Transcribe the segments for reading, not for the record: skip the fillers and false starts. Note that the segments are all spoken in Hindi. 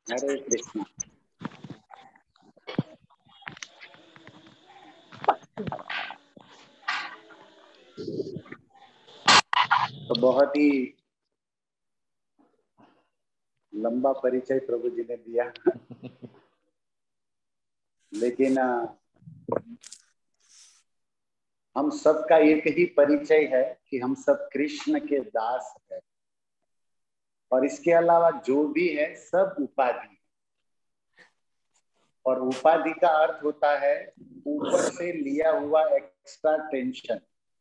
हरे कृष्णा। तो बहुत ही लंबा परिचय प्रभु जी ने दिया, लेकिन हम सबका एक ही परिचय है कि हम सब कृष्ण के दास हैं, और इसके अलावा जो भी है सब उपाधि। और उपाधि का अर्थ होता है ऊपर से लिया हुआ एक्स्ट्रा टेंशन।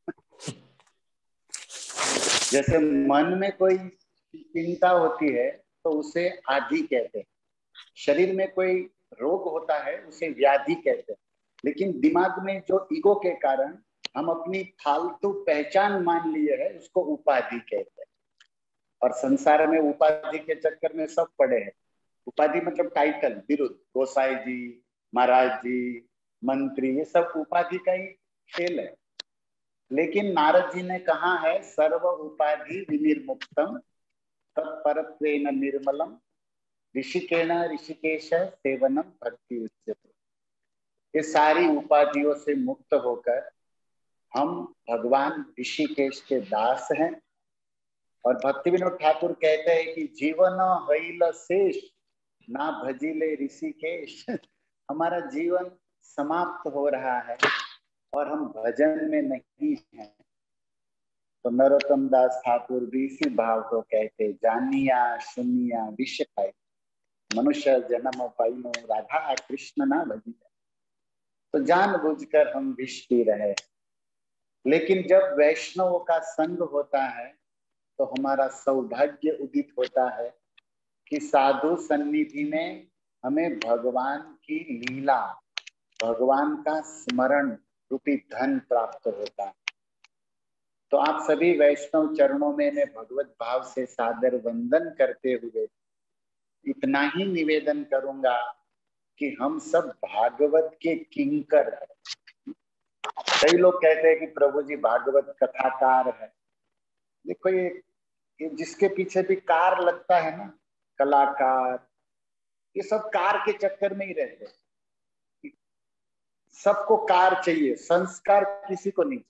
जैसे मन में कोई चिंता होती है तो उसे आदि कहते हैं, शरीर में कोई रोग होता है उसे व्याधि कहते हैं, लेकिन दिमाग में जो ईगो के कारण हम अपनी फालतू पहचान मान लिए है उसको उपाधि कहते हैं। और संसार में उपाधि के चक्कर में सब पड़े हैं। उपाधि मतलब टाइटल, बिरुद, गोसाई जी, महाराज जी, मंत्री, ये सब उपाधि का ही खेल है। लेकिन नारद जी ने कहा है सर्व उपाधि विनिर्मुक्तम तत्परत्वेन निर्मलम ऋषिकेण ऋषिकेश सेवनम भक्ति उच्यते। ये सारी उपाधियों से मुक्त होकर हम भगवान ऋषिकेश के दास हैं। और भक्ति विनोद ठाकुर कहते हैं कि जीवन हईल शेष ना भजिले ऋषिकेश। हमारा जीवन समाप्त हो रहा है और हम भजन में नहीं हैं। तो नरोत्तम दास ठाकुर भी इसी भाव को कहते, जानिया सुनिया विष खाई मनुष्य जन्म पाइनो राधा कृष्ण ना भजी। तो जानबूझकर हम विष पी रहे। लेकिन जब वैष्णवों का संग होता है तो हमारा सौभाग्य उदित होता है कि साधु सन्निधि में हमें भगवान की लीला, भगवान का स्मरण रूपी धन प्राप्त होता है। तो आप सभी वैष्णव चरणों में मैं भगवत भाव से सादर वंदन करते हुए इतना ही निवेदन करूंगा कि हम सब भागवत के किंकर हैं। कई लोग कहते हैं कि प्रभु जी भागवत कथाकार है। देखो ये जिसके पीछे भी कार लगता है ना, कलाकार, ये सब कार के चक्कर में ही रहते हैं। सबको कार चाहिए, संस्कार किसी को नहीं।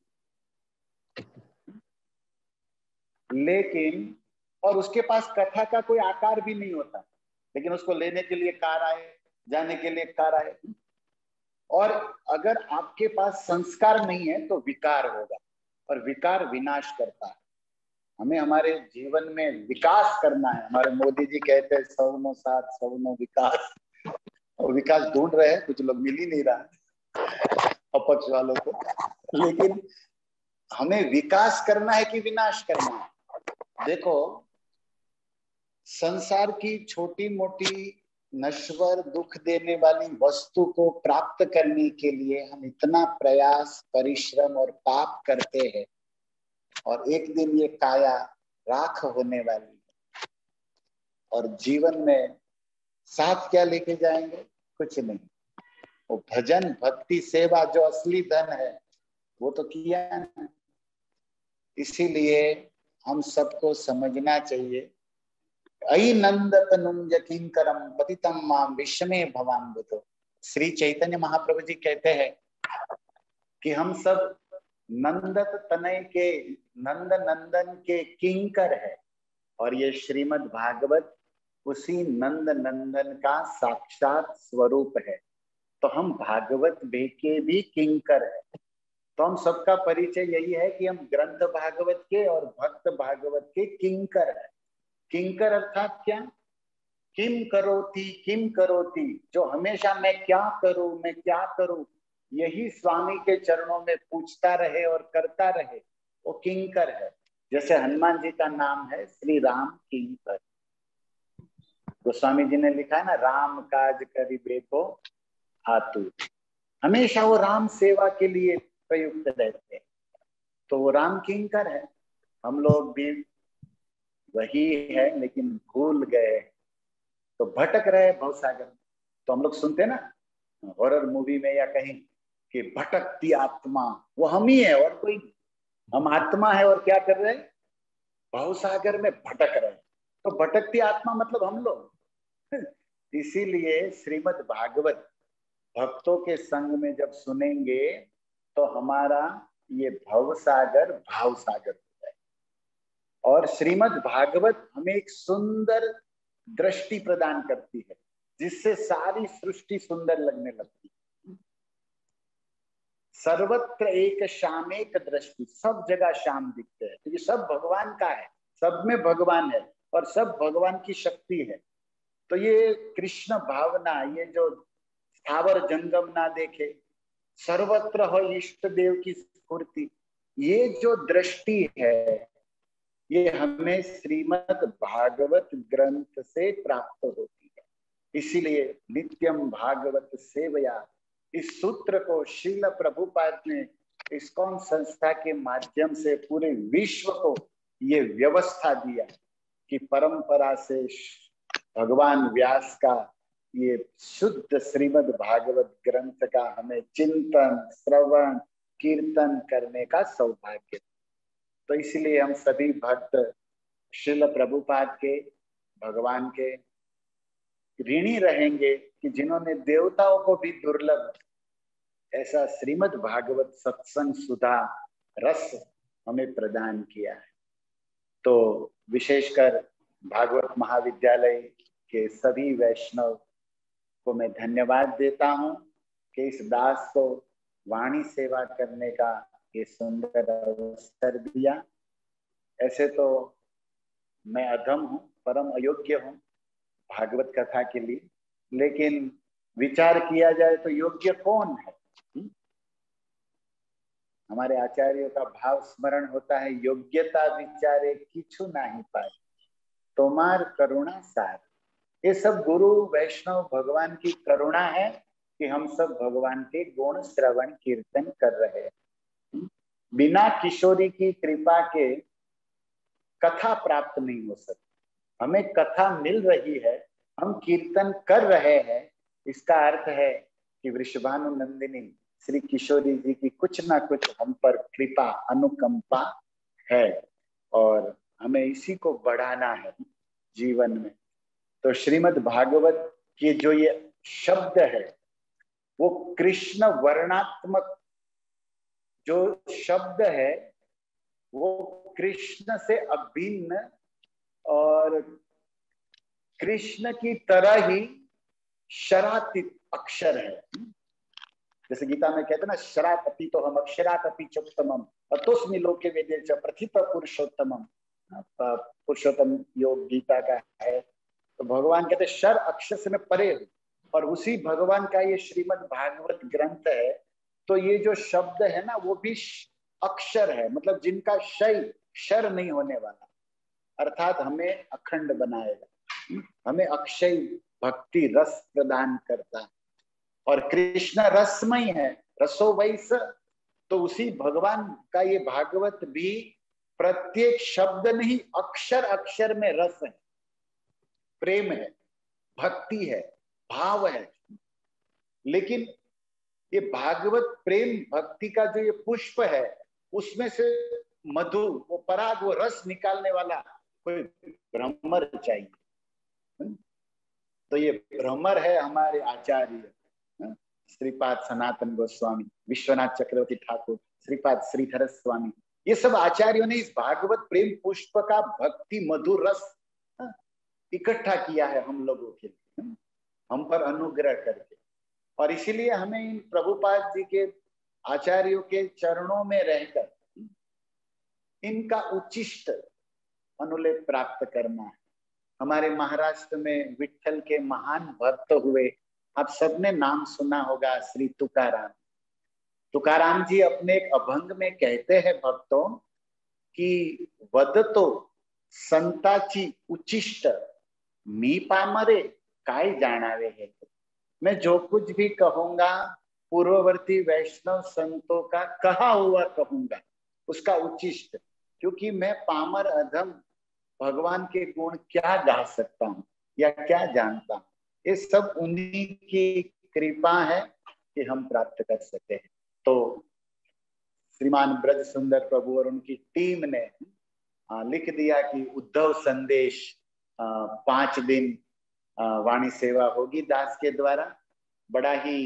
लेकिन और उसके पास कथा का कोई आकार भी नहीं होता, लेकिन उसको लेने के लिए कार आए, जाने के लिए कार आए। और अगर आपके पास संस्कार नहीं है तो विकार होगा, और विकार विनाश करता है। हमें हमारे जीवन में विकास करना है। हमारे मोदी जी कहते हैं सौनो साथ सौनो विकास, और विकास ढूंढ रहे हैं, कुछ लोग मिल ही नहीं रहा अपक्ष वालों को। लेकिन हमें विकास करना है कि विनाश करना है? देखो, संसार की छोटी मोटी नश्वर दुख देने वाली वस्तु को प्राप्त करने के लिए हम इतना प्रयास, परिश्रम और पाप करते हैं, और एक दिन ये काया राख होने वाली है। और जीवन में साथ क्या लेके जाएंगे? कुछ नहीं। वो भजन, भक्ति, सेवा जो असली धन है वो तो किया ना। इसीलिए हम सबको समझना चाहिए, अयि नंदत नुंज किंकरम पतितम मां विषमे भवाम्बुतो। श्री चैतन्य महाप्रभु जी कहते हैं कि हम सब नंदत तनय के, नंद नंदन के किंकर है, और ये श्रीमद् भागवत उसी नंद नंदन का साक्षात स्वरूप है। तो हम भागवत के भी किंकर है। तो हम सबका परिचय यही है कि हम ग्रंथ भागवत के और भक्त भागवत के किंकर है। किंकर अर्थात क्या? किम करोती, जो हमेशा मैं क्या करूं, मैं क्या करूं, यही स्वामी के चरणों में पूछता रहे और करता रहे, वो किंकर है। जैसे हनुमान जी का नाम है श्री राम किंकर। गोस्वामी जी ने लिखा है ना, राम काज करिबे को आतुर। हमेशा वो राम सेवा के लिए प्रयुक्त रहते हैं। तो वो राम किंकर है। हम लोग भी वही है, लेकिन भूल गए, तो भटक रहे भवसागर। तो हम लोग सुनते हैं ना हॉरर मूवी में या कहीं कि भटकती आत्मा, वो हम ही है और कोई। हम आत्मा है और क्या कर रहे हैं? भवसागर में भटक रहे हैं। तो भटकती आत्मा मतलब हम लोग। इसीलिए श्रीमद् भागवत भक्तों के संग में जब सुनेंगे तो हमारा ये भव सागर भाव सागर हो जाए। और श्रीमद् भागवत हमें एक सुंदर दृष्टि प्रदान करती है, जिससे सारी सृष्टि सुंदर लगने लगती है। सर्वत्र एक श्याम एक दृष्टि, सब जगह श्याम दिखते हैं क्योंकि सब भगवान का है, सब में भगवान है और सब भगवान की शक्ति है। तो ये कृष्ण भावना, ये जो स्थावर जंगम ना देखे, सर्वत्र हो इष्ट देव की स्फूर्ति, ये जो दृष्टि है ये हमें श्रीमद् भागवत ग्रंथ से प्राप्त होती है। इसीलिए नित्यम भागवत सेवया, इस सूत्र को श्रील प्रभुपाद ने इस्कॉन संस्था के माध्यम से पूरे विश्व को ये व्यवस्था दिया कि परंपरा से भगवान व्यास का ये शुद्ध श्रीमद् भागवत ग्रंथ का हमें चिंतन, श्रवण, कीर्तन करने का सौभाग्य। तो इसलिए हम सभी भक्त श्रील प्रभुपाद के, भगवान के ऋणी रहेंगे कि जिन्होंने देवताओं को भी दुर्लभ ऐसा श्रीमद् भागवत सत्संग सुधा रस हमें प्रदान किया है। तो विशेषकर भागवत महाविद्यालय के सभी वैष्णव को मैं धन्यवाद देता हूं कि इस दास को वाणी सेवा करने का ये सुंदर अवसर दिया। ऐसे तो मैं अधम हूं, परम अयोग्य हूं भागवत कथा के लिए, लेकिन विचार किया जाए तो योग्य कौन है? हमारे आचार्यों का भाव स्मरण होता है, योग्यता विचारे किछु नहीं पाए तोमार करुणा सार। ये सब गुरु वैष्णव भगवान की करुणा है कि हम सब भगवान के गुण श्रवण कीर्तन कर रहे हैं। बिना किशोरी की कृपा के कथा प्राप्त नहीं हो सकती। हमें कथा मिल रही है, हम कीर्तन कर रहे हैं, इसका अर्थ है कि वृषभानुनंदिनी श्री किशोरी जी की कुछ ना कुछ हम पर कृपा, अनुकंपा है और हमें इसी को बढ़ाना है जीवन में। तो श्रीमद् भागवत के जो ये शब्द है वो कृष्ण वर्णात्मक जो शब्द है वो कृष्ण से अभिन्न और कृष्ण की तरह ही शरातीत अक्षर है। जैसे गीता में कहते हैं ना, शरातपि तो हम अक्षरातपि चोत्तमम अतोस्मि लोके वेदे च प्रथित पुरुषोत्तमम। पुरुषोत्तम योग गीता का है। तो भगवान कहते शर अक्षर से मैं परे हूं और उसी भगवान का ये श्रीमद् भागवत ग्रंथ है। तो ये जो शब्द है ना वो भी अक्षर है, मतलब जिनका क्षय शर नहीं होने वाला, अर्थात हमें अखंड बनाएगा, हमें अक्षय भक्ति रस प्रदान करता है। और कृष्ण रसमय है, रसो वैस। तो उसी भगवान का ये भागवत भी प्रत्येक शब्द नहीं, अक्षर अक्षर में रस है, प्रेम है, भक्ति है, भाव है। लेकिन ये भागवत प्रेम भक्ति का जो ये पुष्प है उसमें से मधु, वो पराग, वो रस निकालने वाला कोई भ्रमर चाहिए। तो ये भ्रमर है हमारे आचार्य श्रीपाद सनातन गोस्वामी, विश्वनाथ चक्रवर्ती ठाकुर, श्रीपाद श्रीधर स्वामी। ये सब आचार्यों ने इस भागवत प्रेम पुष्प का भक्ति मधुर रस इकट्ठा किया है हम लोगों के लिए, हम पर अनुग्रह करके। और इसीलिए हमें इन प्रभुपाद जी के आचार्यों के चरणों में रहकर इनका उच्चिष्ट अनुलेप प्राप्त करना है। हमारे महाराष्ट्र में विट्ठल के महान भक्त हुए, आप सबने नाम सुना होगा, श्री तुकाराम। तुकाराम जी अपने एक अभंग में कहते हैं भक्तों कि वदतो संताची उच्चिष्ट मी पामरे काय जानावे है। मैं जो कुछ भी कहूंगा पूर्ववर्ती वैष्णव संतों का कहा हुआ कहूंगा, उसका उच्चिष्ट, क्योंकि मैं पामर अधम भगवान के गुण क्या गा सकता हूँ या क्या जानता हूँ। ये सब उन्हीं की कृपा है कि हम प्राप्त कर सकते हैं। तो श्रीमान ब्रज सुंदर प्रभु और उनकी टीम ने लिख दिया कि उद्धव संदेश 5 दिन वाणी सेवा होगी दास के द्वारा। बड़ा ही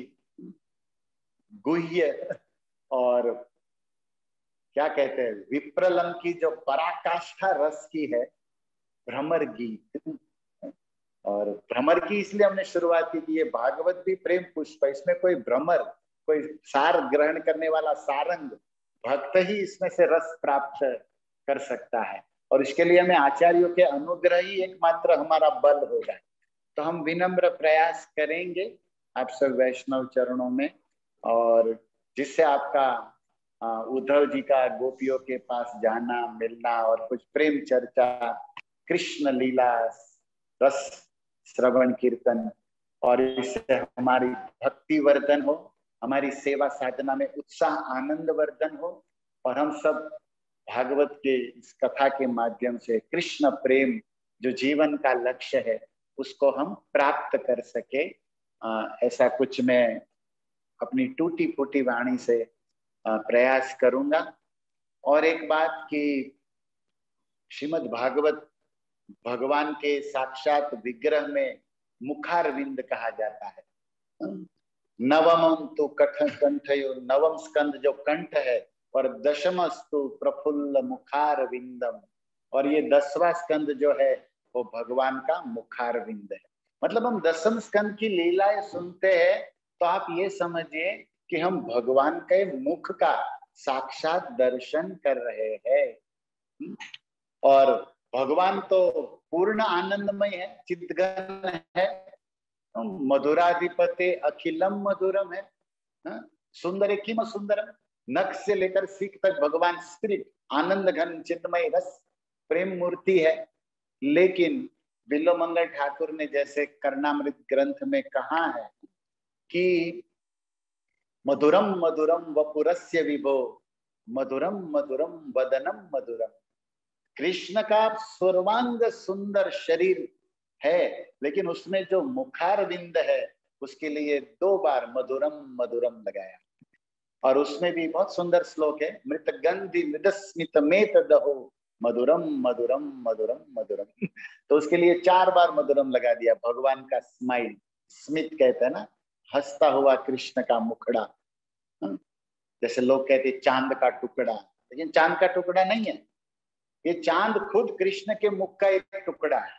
गुह्य और क्या कहते हैं, विप्रलम की जो पराकाष्ठा रस की है भ्रमर गीत। और भ्रमर की इसलिए हमने शुरुआत की ये भागवत भी प्रेम पुष्प है, इसमें कोई भ्रमर, कोई सार ग्रहण करने वाला सारंग भक्त ही इसमें से रस प्राप्त कर सकता है। और इसके लिए हमें आचार्यों के अनुग्रह ही एकमात्र हमारा बल होगा। तो हम विनम्र प्रयास करेंगे आप सब वैष्णव चरणों में, और जिससे आपका उद्धव जी का गोपियों के पास जाना मिलना और कुछ प्रेम चर्चा, कृष्ण लीला रस श्रवण कीर्तन, और इससे हमारी भक्ति वर्धन हो, हमारी सेवा साधना में उत्साह आनंद वर्धन हो, और हम सब भागवत के इस कथा के माध्यम से कृष्ण प्रेम जो जीवन का लक्ष्य है उसको हम प्राप्त कर सके। ऐसा कुछ मैं अपनी टूटी फूटी वाणी से प्रयास करूंगा। और एक बात कि श्रीमद् भागवत भगवान के साक्षात विग्रह में मुखारविंद कहा जाता है। नवम तो कंठयो, नवम स्कंद जो कंठ है, और दशमस्तु प्रफुल्ल मुखारविंदम, और ये 10वां स्कंद जो है वो भगवान का मुखारविंद है। मतलब हम 10वें स्कंद की लीलाएं सुनते हैं तो आप ये समझिए कि हम भगवान के मुख का साक्षात दर्शन कर रहे हैं। और भगवान तो पूर्ण आनंदमय है, चित्तघन है, मधुराधिपते अखिलम मधुरम है, सुंदर किम सुंदरम, नख से लेकर सीख तक भगवान स्पिरिट आनंद घन चिन्मय रस प्रेम मूर्ति है। लेकिन बिल्वमंगल ठाकुर ने जैसे कर्णामृत ग्रंथ में कहा है कि मधुरम मधुरम वपुरस्य विभो, मधुरम मधुरम वदनम मधुरम। कृष्ण का सर्वांग सुंदर शरीर है, लेकिन उसमें जो मुखारविंद है उसके लिए 2 बार मधुरम मधुरम लगाया। और उसमें भी बहुत सुंदर श्लोक है, मृतगंधि मृदस्मित मेत दहो मधुरम मधुरम मधुरम मधुरम। तो उसके लिए 4 बार मधुरम लगा दिया। भगवान का स्माइल, स्मित कहते हैं ना, हंसता हुआ कृष्ण का मुखड़ा। जैसे लोग कहते चांद का टुकड़ा, लेकिन चांद का टुकड़ा नहीं है, ये चांद खुद कृष्ण के मुख का एक टुकड़ा है।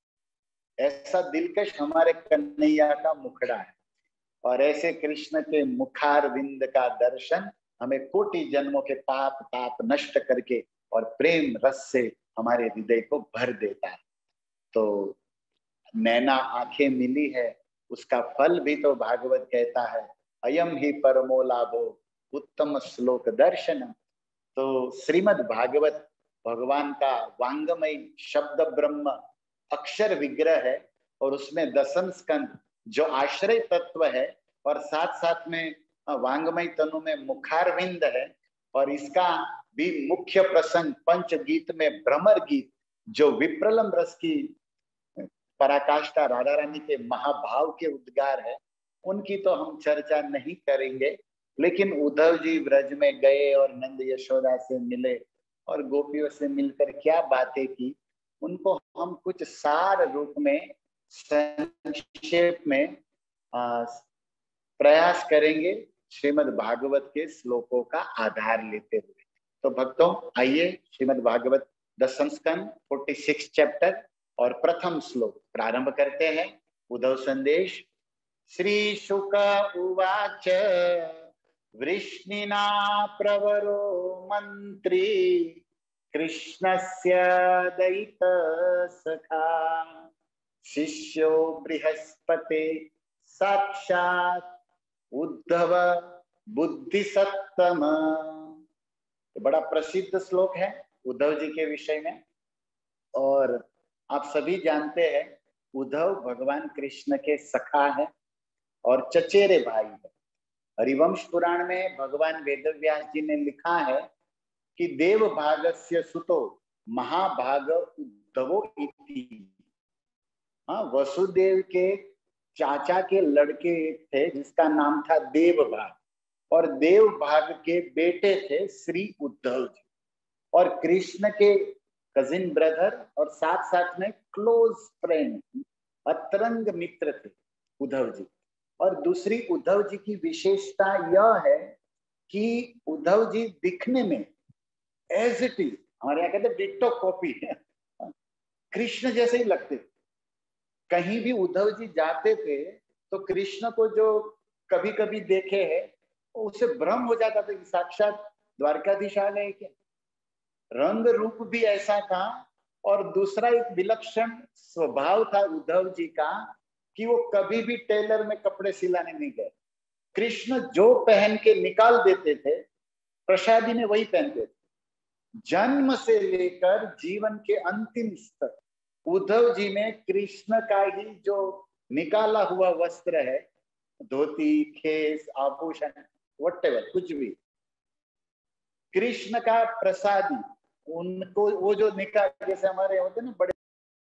ऐसा दिलकश हमारे कन्हैया का मुखड़ा है। और ऐसे कृष्ण के मुखारविंद का दर्शन हमें कोटि जन्मों के पाप ताप नष्ट करके और प्रेम रस से हमारे हृदय को भर देता है। तो नैना आंखें मिली है, उसका फल भी तो भागवत कहता है, अयम ही परमो लाभो उत्तम श्लोक दर्शन। तो श्रीमद् भागवत भगवान का वांगमय शब्द ब्रह्म अक्षर विग्रह है, और उसमें 10वें स्कंद जो आश्रय तत्व है, और साथ साथ में वांगमय तनु में मुखारविंद है। और इसका भी मुख्य प्रसंग पंच गीत में भ्रमर गीत, जो विप्रलम रस की पराकाष्ठा राधा रानी के महाभाव के उद्गार है, उनकी तो हम चर्चा नहीं करेंगे। लेकिन उद्धव जी ब्रज में गए और नंद यशोदा से मिले और गोपियों से मिलकर क्या बातें की, उनको हम कुछ सार रूप में संक्षेप में प्रयास करेंगे श्रीमद् भागवत के श्लोकों का आधार लेते हुए। तो भक्तों, आइए श्रीमद् भागवत 10वां स्कंद 46 चैप्टर और प्रथम श्लोक प्रारंभ करते हैं। उद्धव संदेश। श्री शुक उवाच वृष्णिना प्रवरो मंत्री कृष्णस्य दयित सखा शिष्यो बृहस्पते साक्षात उद्धव बुद्धिसत्तम। बड़ा प्रसिद्ध श्लोक है उद्धव जी के विषय में, और आप सभी जानते हैं उद्धव भगवान कृष्ण के सखा है और चचेरे भाई है। हरिवंश पुराण में भगवान वेदव्यास जी ने लिखा है कि देव भागस्य सुतो महाभाग उद्धवो इति। वसुदेव के चाचा के लड़के थे जिसका नाम था देवभाग, और देवभाग के बेटे थे श्री उद्धव जी, और कृष्ण के कजिन ब्रदर और साथ साथ में क्लोज फ्रेंड अतरंग मित्र थे उद्धव जी। और दूसरी उद्धव जी की विशेषता यह है कि उद्धव जी दिखने में एज इट इज, हमारे यहाँ कहते हैं डिट्टो कॉपी है, कृष्ण जैसे ही लगते। कहीं भी उद्धव जी जाते थे तो कृष्ण को जो कभी कभी देखे है उसे भ्रम हो जाता था कि साक्षात द्वारकाधीश आ गए क्या। रंग रूप भी ऐसा था। और दूसरा एक विलक्षण स्वभाव था उद्धव जी का कि वो कभी भी टेलर में कपड़े सिलाने नहीं गए। कृष्ण जो पहन के निकाल देते थे प्रसादी में वही पहनते थे। जन्म से लेकर जीवन के अंतिम स्तर उद्धव जी में कृष्ण का ही जो निकाला हुआ वस्त्र है, धोती, खेस, आभूषण, व्हाटएवर, कुछ भी कृष्ण का प्रसादी, उनको वो जो निकाल, जैसे हमारे होते ना बड़े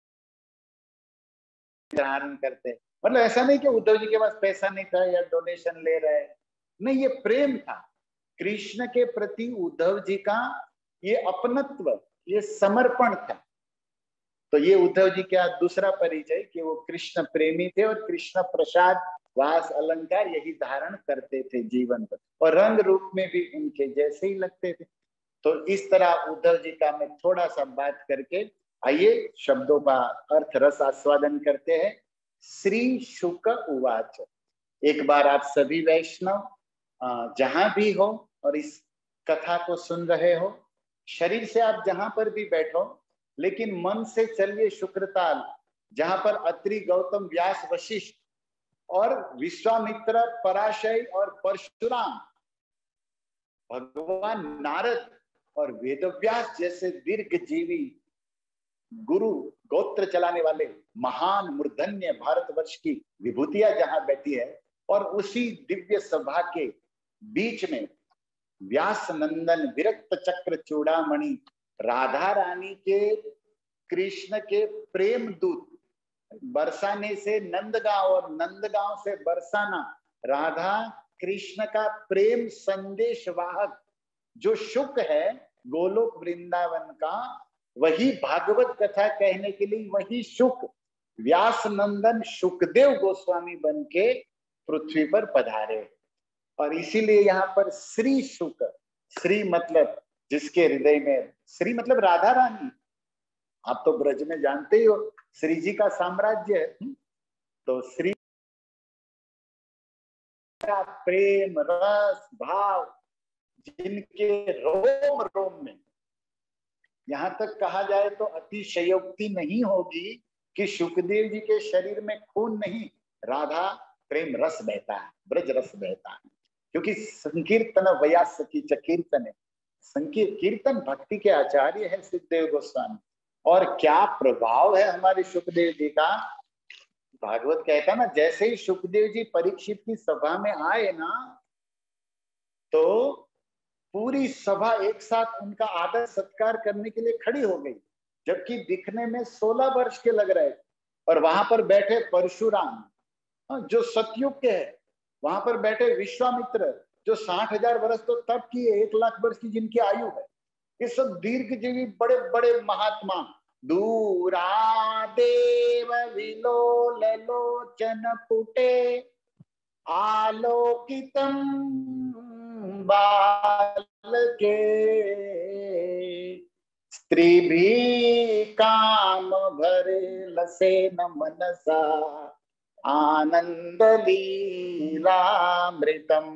धारण करते, मतलब ऐसा नहीं कि उद्धव जी के पास पैसा नहीं था या डोनेशन ले रहे, नहीं, ये प्रेम था कृष्ण के प्रति उद्धव जी का, ये अपनत्व, ये समर्पण था। तो ये उद्धव जी का दूसरा परिचय कि वो कृष्ण प्रेमी थे और कृष्ण प्रसाद वास अलंकार यही धारण करते थे जीवन पर, और रंग रूप में भी उनके जैसे ही लगते थे। तो इस तरह उद्धव जी का मैं थोड़ा सा बात करके, आइए शब्दों का अर्थ रस आस्वादन करते हैं। श्री शुक उवाच। एक बार आप सभी वैष्णव जहां भी हो और इस कथा को सुन रहे हो, शरीर से आप जहां पर भी बैठो, लेकिन मन से चलिए शुक्रताल, जहां पर अत्रि, गौतम, व्यास, वशिष्ठ और विश्वामित्र, पराशय और परशुराम, भगवान नारद और वेदव्यास जैसे दीर्घजीवी गुरु, गोत्र चलाने वाले महान मूर्धन्य भारतवर्ष की विभूतियां जहां बैठी है, और उसी दिव्य सभा के बीच में व्यास नंदन विरक्त चक्र चूड़ामणि राधा रानी के, कृष्ण के प्रेम दूत, बरसाने से नंदगांव और नंदगांव से बरसाना, राधा कृष्ण का प्रेम संदेश वाहक जो शुक है गोलोक वृंदावन का, वही भागवत कथा कहने के लिए वही शुक व्यास नंदन शुकदेव गोस्वामी बन के पृथ्वी पर पधारे। और इसीलिए यहाँ पर श्री शुक, श्री मतलब जिसके हृदय में, श्री मतलब राधा रानी, आप तो ब्रज में जानते ही हो श्री जी का साम्राज्य है। तो श्री का प्रेम रस भाव जिनके रोम रोम में, यहां तक कहा जाए तो अतिशयोक्ति नहीं होगी कि शुकदेव जी के शरीर में खून नहीं, राधा प्रेम रस बहता है, ब्रज रस बहता है, क्योंकि संकीर्तन वयास की कीर्तन है, कीर्तन भक्ति के आचार्य है सुखदेव गोस्वामी। और क्या प्रभाव है हमारे सुखदेव जी का। भागवत कहता ना, जैसे ही सुखदेव जी परीक्षित की सभा में आए ना, तो पूरी सभा एक साथ उनका आदर सत्कार करने के लिए खड़ी हो गई, जबकि दिखने में 16 वर्ष के लग रहे थे। और वहां पर बैठे परशुराम जो सतयुग के है, वहां पर बैठे विश्वामित्र जो 60,000 वर्ष तो तब की है, 1,00,000 वर्ष की जिनकी आयु है, ये सब दीर्घजीवी बड़े बड़े महात्मा। दूरा देव विलोल लोचन पुटे आलोकितम बालके स्त्री भी काम भरे लसे न मनसा आनंद लीलामृतम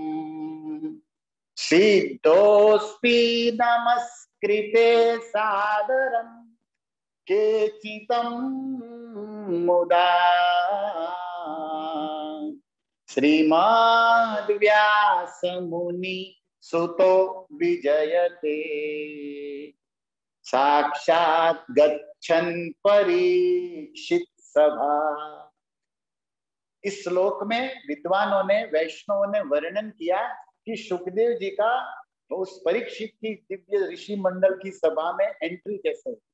सिद्धोस्पि नमस्कृते सादरम केचितं मुदा श्रीमद्व्यास मुनि सुतो विजयते साक्षात् गच्छन् परीक्षित सभा। इस श्लोक में विद्वानों ने, वैष्णवों ने वर्णन किया कि सुखदेव जी का उस परीक्षित की दिव्य ऋषि मंडल की सभा में एंट्री कैसे हुई।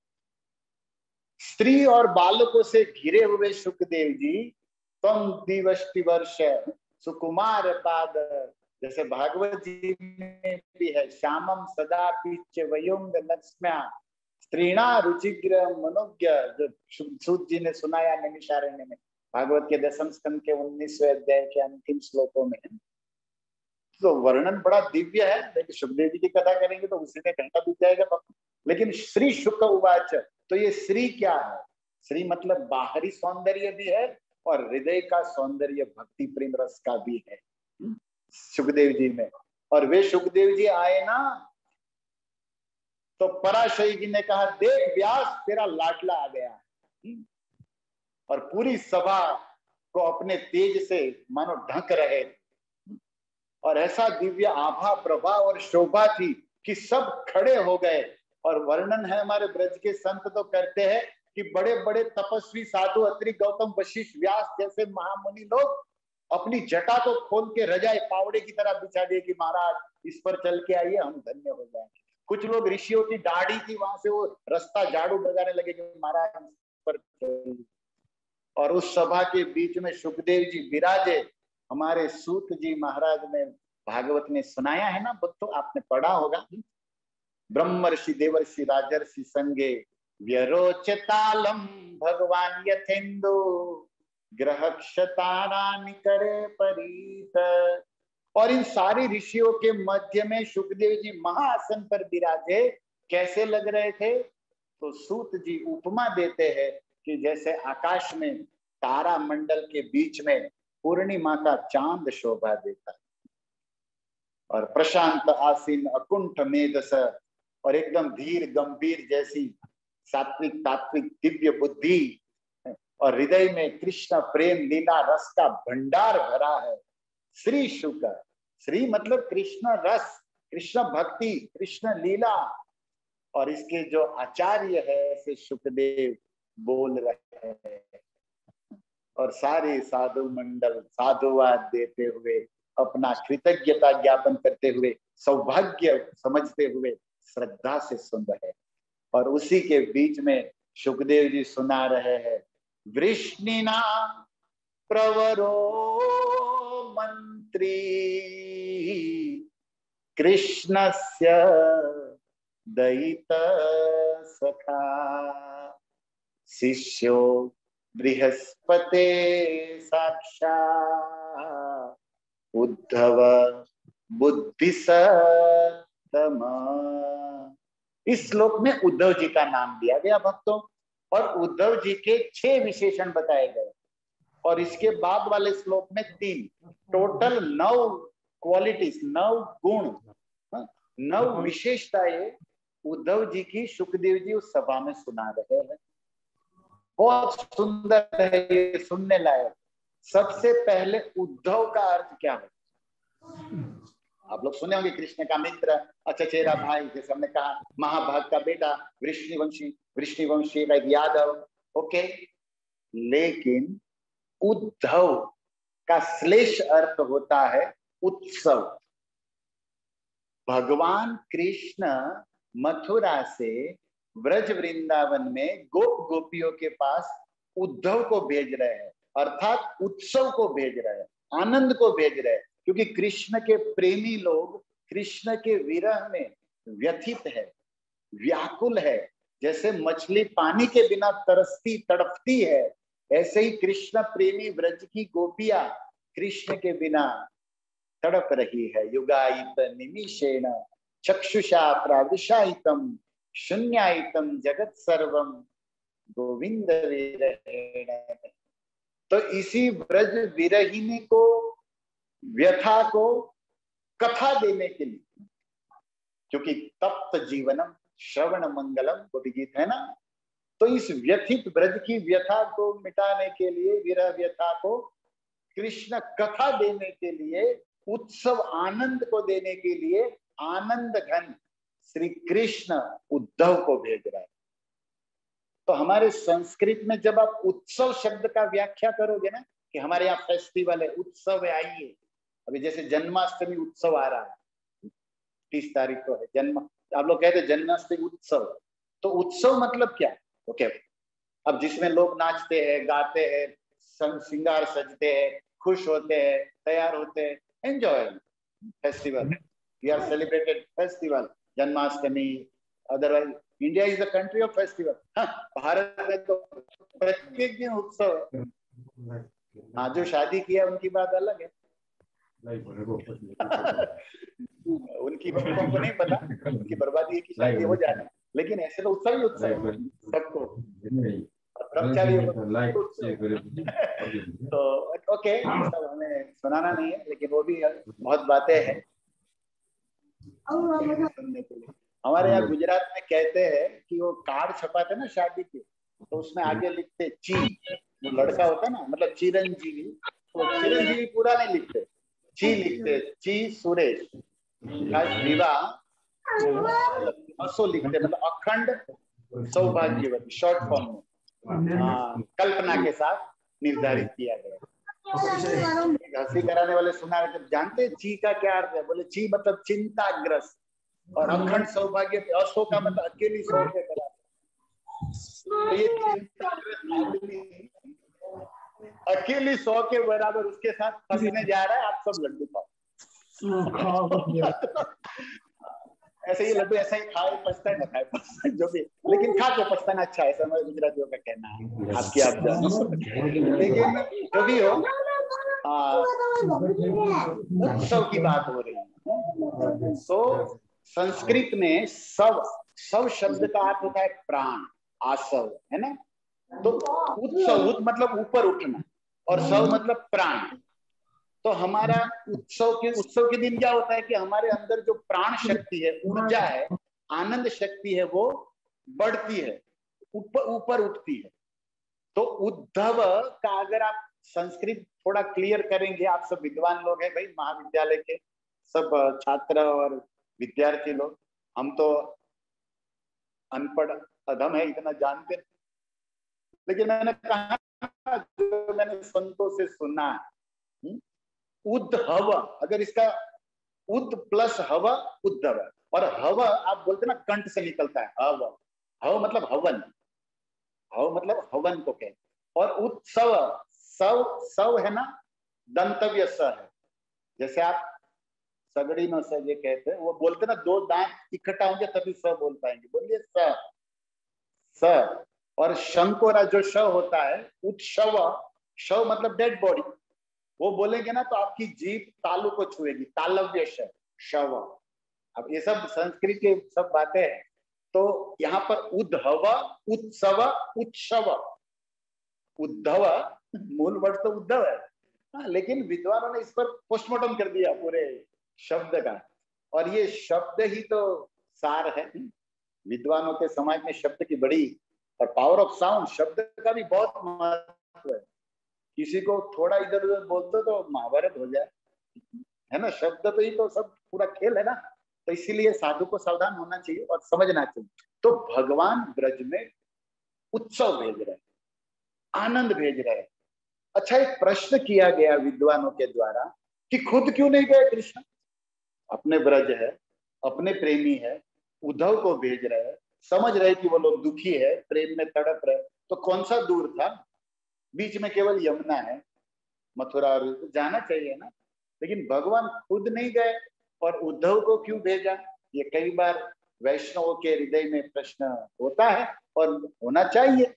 स्त्री और बालकों से घिरे हुए सुखदेव जी, तम दिवष्टि वर्ष सुकुमार पाद, जैसे भागवत जी में भी है, श्यामम सदा पीच्य वयोंग लक्ष्म्या स्त्रीणा रुचिग्र मनोज्ञ, जो सूत जी ने सुनाया नैमिषारण्य में, भागवत के 10वें स्कंद के 19वें अध्याय के अंतिम श्लोकों में। तो वर्णन बड़ा दिव्य है, लेकिन सुखदेव जी की कथा करेंगे तो उसी में घंटा बीत जाएगा। लेकिन श्री शुक उवाच, तो ये श्री क्या है? श्री मतलब बाहरी सौंदर्य भी है और हृदय का सौंदर्य भक्ति प्रेम रस का भी है सुखदेव जी में। और वे सुखदेव जी आए ना, तो पराशरी जी ने कहा, देख व्यास तेरा लाडला आ गया। और पूरी सभा को अपने तेज से मानो ढक रहे, और ऐसा दिव्य आभा प्रभा और शोभा थी कि सब खड़े हो गए। और वर्णन है, हमारे ब्रज के संत तो करते हैं कि बड़े बड़े तपस्वी साधु अत्रि गौतम वशिष्ठ व्यास जैसे महामुनि लोग अपनी जटा को खोल के रजाई पावड़े की तरह बिछा दिए कि महाराज इस पर चल के आइए, हम धन्य हो जाएंगे। कुछ लोग ऋषियों की दाढ़ी थी, वहां से वो रास्ता झाड़ू लगाने लगे कि महाराज इस पर चलिए। और उस सभा के बीच में सुखदेव जी विराजे। हमारे सूत जी महाराज ने भागवत में सुनाया है ना, तो आपने पढ़ा होगा, ब्रह्मर्षि देवर्षि राजर्षि संगे व्यरोचतालम भगवान यथेन्दु ग्रह क्षतारानि करे परीत। और इन सारी ऋषियों के मध्य में सुखदेव जी महाआसन पर विराजे। कैसे लग रहे थे? तो सूत जी उपमा देते हैं कि जैसे आकाश में तारा मंडल के बीच में पूर्णिमा का चांद शोभा देता है, और प्रशांत आसीन अकुंठ मेधस, और एकदम धीर गंभीर जैसी सात्विक तात्विक दिव्य बुद्धि, और हृदय में कृष्ण प्रेम लीला रस का भंडार भरा है। श्री शुक, श्री मतलब कृष्ण रस, कृष्ण भक्ति, कृष्ण लीला। और इसके जो आचार्य है ऐसे सुखदेव बोल रहे हैं, और सारे साधु मंडल साधुवाद देते हुए, अपना कृतज्ञता ज्ञापन करते हुए, सौभाग्य समझते हुए श्रद्धा से सुन रहे। और उसी के बीच में सुखदेव जी सुना रहे हैं, वृष्णिना प्रवरो मंत्री कृष्णस्य दयित सखा शिष्यो बृहस्पते साक्षात् उद्धव बुद्धिसत्तम। इस श्लोक में उद्धव जी का नाम दिया गया भक्तों, और उद्धव जी के 6 विशेषण बताए गए, और इसके बाद वाले श्लोक में 3, टोटल 9 क्वालिटीज, 9 गुण, 9 विशेषताएं उद्धव जी की सुखदेव जी उस सभा में सुना रहे हैं। बहुत सुंदर है ये, सुनने लायक। सबसे पहले उद्धव का अर्थ क्या है? आप लोग सुने होंगे, कृष्ण का मित्र, अचचेरा भाई, जैसे हमने कहा, महाभाग का बेटा, वृष्णिवंशी, वृष्णिवंशी का यादव, ओके। लेकिन उद्धव का श्लेष अर्थ होता है उत्सव। भगवान कृष्ण मथुरा से ब्रज वृंदावन में गोप गोपियों के पास उद्धव को भेज रहे हैं, अर्थात उत्सव को भेज रहे हैं, आनंद को भेज रहे हैं, क्योंकि कृष्ण के प्रेमी लोग कृष्ण के विरह में व्यथित है, व्याकुल है। जैसे मछली पानी के बिना तरसती तड़पती है, ऐसे ही कृष्ण प्रेमी ब्रज की गोपियां कृष्ण के बिना तड़प रही है। युगायित निमिषेण चक्षुषा प्राविशायितम शून्यायितम जगत सर्वम गोविंद विरहेण। तो इसी ब्रज विरहिणी को, व्यथा को कथा देने के लिए, क्योंकि तप्त जीवनम श्रवण मंगलम गोपी गीत है ना, तो इस व्यथित ब्रज की व्यथा को मिटाने के लिए, विरह व्यथा को कृष्ण कथा देने के लिए, उत्सव आनंद को देने के लिए आनंद घन श्री कृष्ण उद्धव को भेज रहा है। तो हमारे संस्कृत में जब आप उत्सव शब्द का व्याख्या करोगे ना, कि हमारे यहाँ फेस्टिवल है, उत्सव है, आइए। अभी जैसे जन्माष्टमी उत्सव आ रहा है, 30 तारीख को है जन्म, आप लोग कहते हैं जन्माष्टमी उत्सव। तो उत्सव मतलब क्या? ओके, अब जिसमें लोग नाचते हैं, गाते हैं, श्रृंगार सजते हैं, खुश होते हैं, तैयार होते हैं, enjoy festival, we are celebrated festival, Janmashtami, otherwise India is a country of festival. Bharat में तो प्रत्येक दिन उत्सव। हाँ, जो शादी किया उनकी बात अलग है। उनकी बच्चों को नहीं पता, उनकी बर्बादी है कि शादी हो जाए, लेकिन ऐसे तो उत्सव ही उत्सव है सबको, ब्रह्मचारियों को। तो ओके, सब हमें सुनाना नहीं है, लेकिन वो भी बहुत बातें हैं सुनने के लिए। हमारे यहाँ गुजरात में कहते हैं कि वो कार्ड छपाते ना शादी के, तो उसमें आगे लिखते ची, वो लड़का होता है ना, मतलब चिरंजीवी, तो चिरंजीवी पूरा नहीं लिखते, ची लिखते, ची सुरेश का विवाह असो लिखते, मतलब अखंड सौभाग्यवती, शॉर्ट फॉर्म में कल्पना के साथ निर्धारित किया गया। हंसी कराने वाले सुना रहे, जानते ची का क्या अर्थ है? बोले ची मतलब चिंताग्रस्त, और अखंड सौभाग्य, असो का मतलब अकेली सौ के बराबर। तो ये अकेली 100 के बराबर उसके साथ फंसने जा रहा है, आप सब लड्डू खाओ। ऐसे ही लड्डू ऐसा ही खाए पछता न खाए पछता, जो भी, लेकिन खा के पछताना अच्छा है, ऐसा हमारे गुजरातियों का कहना है, आपकी आप जानो। लेकिन जो भी हो, उत्सव की बात हो रही है। तो संस्कृत में सब शब्द का अर्थ होता है प्राण, आसव, है ना। तो उत्सव मतलब ऊपर उठना, और सव मतलब प्राण। तो हमारा उत्सव के दिन क्या होता है कि हमारे अंदर जो प्राण शक्ति है, ऊर्जा है, आनंद शक्ति है, वो बढ़ती है, ऊपर उठती है। तो उद्धव का अगर आप संस्कृत थोड़ा क्लियर करेंगे, आप सब विद्वान लोग हैं भाई, महाविद्यालय के सब छात्र और विद्यार्थी लोग, हम तो अनपढ़ अधम है, इतना जानते नहीं। लेकिन मैंने कहा, जो मैंने संतों से सुना, उद्धव, अगर इसका उद प्लस हव उद्धव, और हव आप बोलते ना कंठ से निकलता है, हव, हव मतलब हवन, हव मतलब हवन को कहते, और उत्सव, सव है ना, दंतव्य स है, जैसे आप सगड़ी में स ये कहते हैं, वो बोलते ना दो दांत इकट्ठा होंगे तभी स बोल पाएंगे, बोलिए स। और शंकोरा जो श होता है, उत्सव, शव मतलब डेड बॉडी, वो बोलेंगे ना तो आपकी जीभ तालु को छुएगी, तालव्य शव। अब ये सब संस्कृत के सब बातें हैं। तो यहाँ पर उद्धव, उत्सव, उत्सव, उद्धव मूल वर्ड तो उद्धव है, लेकिन विद्वानों ने इस पर पोस्टमार्टम कर दिया पूरे शब्द का, और ये शब्द ही तो सार है। विद्वानों के समाज में शब्द की बड़ी, और पावर ऑफ साउंड, शब्द का भी बहुत महत्व है। किसी को थोड़ा इधर उधर बोल दो तो महाभारत हो जाए, है ना। शब्द तो ही तो सब पूरा खेल है ना। तो इसीलिए साधु को सावधान होना चाहिए और समझना चाहिए। तो भगवान ब्रज में उत्सव भेज रहे, आनंद भेज रहे। अच्छा, एक प्रश्न किया गया विद्वानों के द्वारा कि खुद क्यों नहीं गए कृष्ण? अपने ब्रज है, अपने प्रेमी है, उद्धव को भेज रहे, समझ रहे कि वो लोग दुखी है, प्रेम में तड़प रहे, तो कौन सा दूर था? बीच में केवल यमुना है, मथुरा, और जाना चाहिए ना। लेकिन भगवान खुद नहीं गए और उद्धव को क्यों भेजा? ये कई बार वैष्णवों के हृदय में प्रश्न होता है और होना चाहिए।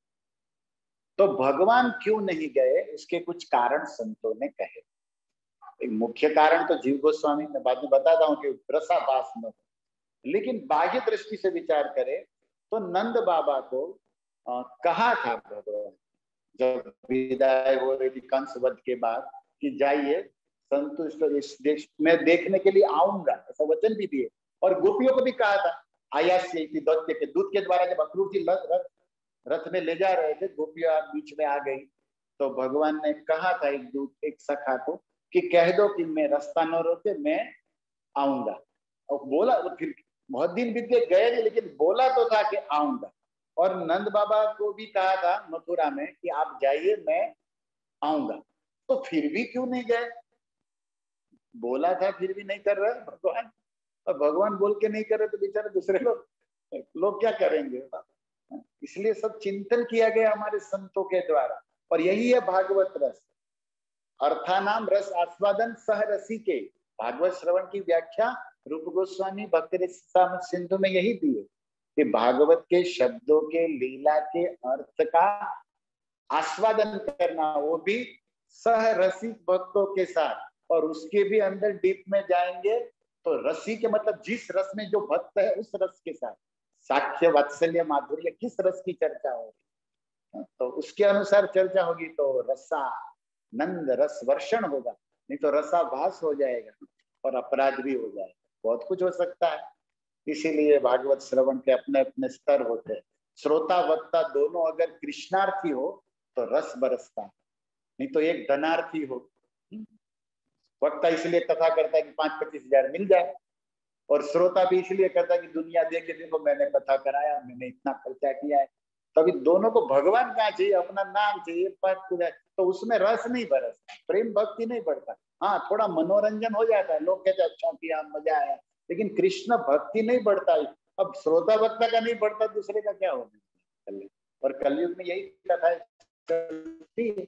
तो भगवान क्यों नहीं गए, उसके कुछ कारण संतों ने कहे। एक मुख्य कारण तो जीव गोस्वामी, मैं बाद में बताता हूँ कि रसाभास न हो, लेकिन बाह्य दृष्टि से विचार करें तो नंद बाबा को कहा था भगवान, जब विदाई हो रही थी कंस वध के बाद, कि जाइए संतुष्ट इस देश में देखने के लिए आऊंगा, ऐसा वचन भी दिए। और गोपियों को भी कहा था, आयास्य दैत्य के दूत के द्वारा जब अक्रूर जी रथ में ले जा रहे थे, गोपियां बीच में आ गई, तो भगवान ने कहा था एक दूत, एक सखा को, कि कह दो कि मैं रास्ता न रोके, मैं आऊंगा। और बोला, वो फिर बहुत दिन बीत गए नहीं, लेकिन बोला तो था कि आऊंगा। और नंद बाबा को भी कहा था मथुरा में कि आप जाइए, मैं आऊंगा। तो फिर भी क्यों नहीं गए? बोला था फिर भी नहीं कर रहे भगवान, और भगवान बोल के नहीं कर रहे तो बेचारे दूसरे लोग क्या करेंगे? इसलिए सब चिंतन किया गया हमारे संतों के द्वारा, और यही है भागवत रस। अर्थानाम रस आस्वादन सह रसी के, भागवत श्रवण की व्याख्या रूप गोस्वामी भक्ति रस सिंधु में यही दी है कि भागवत के शब्दों के, लीला के अर्थ का आस्वादन करना, वो भी सह रसिक भक्तों के साथ, और उसके भी अंदर डीप में जाएंगे तो रसी के मतलब जिस रस में जो भक्त है उस रस के साथ, साक्ष्य वात्सल्य माधुर्य किस रस की चर्चा होगी, तो उसके अनुसार चर्चा होगी, तो रसा नंद रस वर्षण होगा, नहीं तो रसाभास हो जाएगा और अपराध भी हो जाएगा, बहुत कुछ हो सकता है। इसीलिए भागवत श्रवण के अपने अपने स्तर होते हैं। श्रोता वक्ता दोनों अगर कृष्णार्थी हो तो रस बरसता है, नहीं तो एक धनार्थी हो, वक्ता इसलिए कथा करता है कि 5-25 हजार मिल जाए, और श्रोता भी इसलिए करता है कि दुनिया देखे, देखो मैंने कथा कराया, मैंने इतना खर्चा किया है। तभी दोनों को भगवान कहाँ चाहिए, अपना नाम चाहिए, पद पूजा, तो उसमें रस नहीं बरसता, प्रेम भक्ति नहीं बढ़ता। हाँ, थोड़ा मनोरंजन हो जाता है, लोग कहते हैं अच्छा किया, मजा आया, लेकिन कृष्ण भक्ति नहीं बढ़ता है। अब श्रोता वक्ता का नहीं बढ़ता, दूसरे का क्या होगा। और कलयुग में यही कथा चलती है,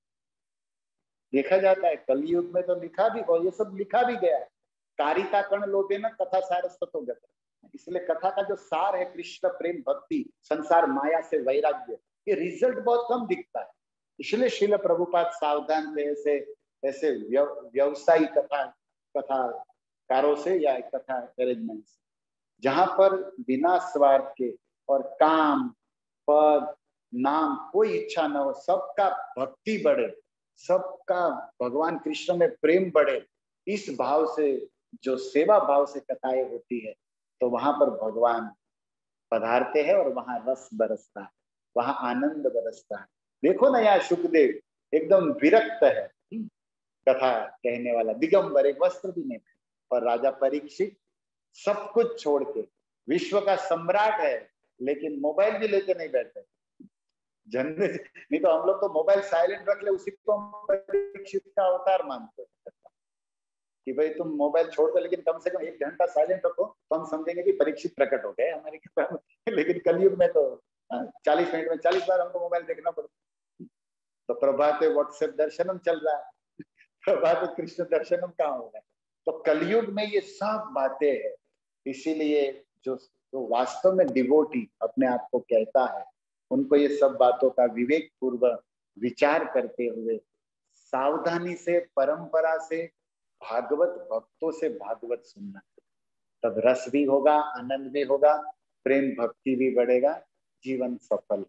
देखा जाता है। कलयुग में तो लिखा भी, और ये सब लिखा भी गया है, कारिका कर्ण लोभे न कथा सारस्वतो, इसलिए कथा का जो सार है कृष्ण प्रेम भक्ति संसार माया से वैराग्य, ये रिजल्ट बहुत कम दिखता है। इसलिए श्रील प्रभुपाद सावधान थे ऐसे ऐसे व्यवसायी कथाकारों से या कथा अरेंजमेंट से, जहां पर बिना स्वार्थ के और काम पद नाम कोई इच्छा न हो, सबका भक्ति बढ़े, सबका भगवान कृष्ण में प्रेम बढ़े, इस भाव से जो सेवा भाव से कथाएं होती है, तो वहां पर भगवान पधारते हैं और वहां रस बरसता है, वहां आनंद बरसता है। देखो ना, यहाँ सुखदेव एकदम विरक्त है, कथा कहने वाला, दिगंबर, एक वस्त्र भी नहीं, और राजा परीक्षित सब कुछ छोड़ के विश्व का सम्राट है, लेकिन मोबाइल भी लेके नहीं बैठे। नहीं तो हम लोग तो मोबाइल साइलेंट रख ले, उसी को परीक्षित का अवतार मानते हैं कि भाई तुम मोबाइल छोड़ दो, लेकिन कम से कम 1 घंटा साइलेंट रखो तो हम समझेंगे कि परीक्षित प्रकट हो गए हमारे के। लेकिन कलयुग में तो 40 मिनट में 40 बार हमको मोबाइल देखना पड़ता। तो प्रभाते व्हाट्सएप दर्शनम चल रहा है, प्रभाते कृष्ण दर्शनम कहाँ हो रहा है। तो कलयुग में ये सब बातें है। इसीलिए जो वास्तव में डिवोटी अपने आप को कहता है, उनको ये सब बातों का विवेक पूर्वक विचार करते हुए सावधानी से परंपरा से भागवत भक्तों से भागवत सुनना, तब रस भी होगा, आनंद भी होगा, प्रेम भक्ति भी बढ़ेगा, जीवन सफल।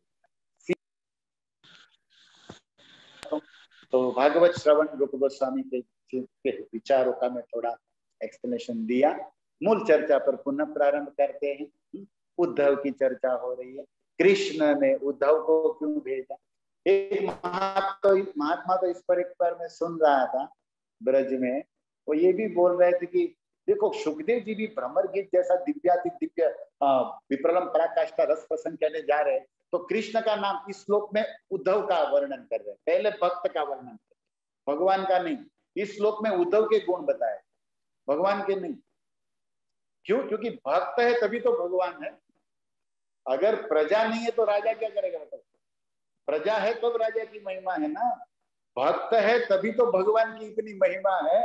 तो भागवत श्रवण रूप गोस्वामी के विचारों का मैं थोड़ा एक्सप्लेनेशन दिया। मूल चर्चा पर पुनः प्रारंभ करते हैं। उद्धव की चर्चा हो रही है, कृष्ण ने उद्धव को क्यों भेजा। एक महात्मा तो इस पर एक बार मैं सुन रहा था ब्रज में, वो ये भी बोल रहे थे कि देखो सुखदेव जी भी भ्रमर गीत जैसा दिव्याति दिव्य विप्रलम पराकाष्ठा रस प्रसंग कहने जा रहे हैं, तो कृष्ण का नाम इस श्लोक में उद्धव का वर्णन कर रहे हैं, पहले भक्त का वर्णन कर रहे, भगवान का नहीं। इस श्लोक में उद्धव के गुण बताए, भगवान के नहीं। क्यों? क्योंकि भक्त है तभी तो भगवान है। अगर प्रजा नहीं है तो राजा क्या करेगा बताओ? प्रजा है तो राजा की महिमा है ना, भक्त है तभी तो भगवान की इतनी महिमा है।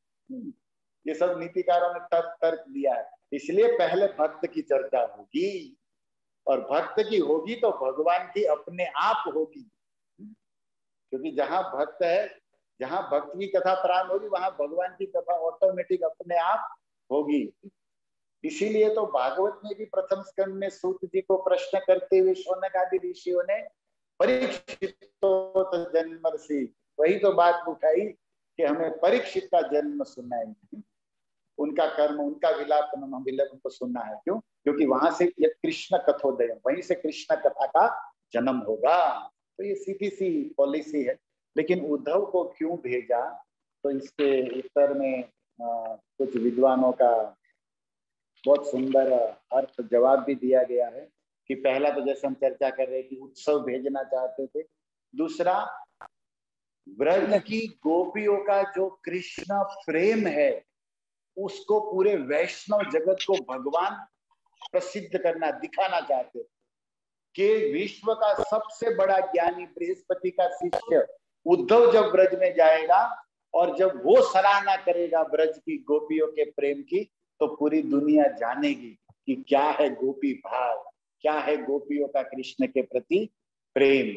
ये सब नीतिकारों ने तर्क दिया है। इसलिए पहले भक्त की चर्चा होगी, और भक्त की होगी तो भगवान की अपने आप होगी, क्योंकि जहां भक्त है, जहां भक्त की कथा प्रारंभ होगी, वहां भगवान की कथा ऑटोमेटिक अपने आप होगी। इसीलिए तो भागवत में भी प्रथम स्कंद में सूत जी को प्रश्न करते हुए शौनक आदि ऋषियों ने परीक्षित तो जन्मर्षि, वही तो बात उठाई कि हमें परीक्षित का जन्म सुनना है, उनका कर्म, उनका विलाप उनको सुनना है। क्यों? क्योंकि वहां से ये कृष्ण कथोदय, वहीं से कृष्ण कथा का जन्म होगा। तो ये सीधी सी पॉलिसी है। लेकिन उद्धव को क्यों भेजा, तो इसके उत्तर में कुछ विद्वानों का बहुत सुंदर अर्थ जवाब भी दिया गया है कि पहला तो जैसे हम चर्चा कर रहे हैं कि उत्सव भेजना चाहते थे, दूसरा ब्रज की गोपियों का जो कृष्ण प्रेम है उसको पूरे वैष्णव जगत को भगवान प्रसिद्ध करना, दिखाना चाहते कि विश्व का सबसे बड़ा ज्ञानी बृहस्पति का शिष्य उद्धव जब ब्रज में जाएगा और जब वो सराहना करेगा ब्रज की गोपियों के प्रेम की, तो पूरी दुनिया जानेगी कि क्या है गोपी भाव, क्या है गोपियों का कृष्ण के प्रति प्रेम।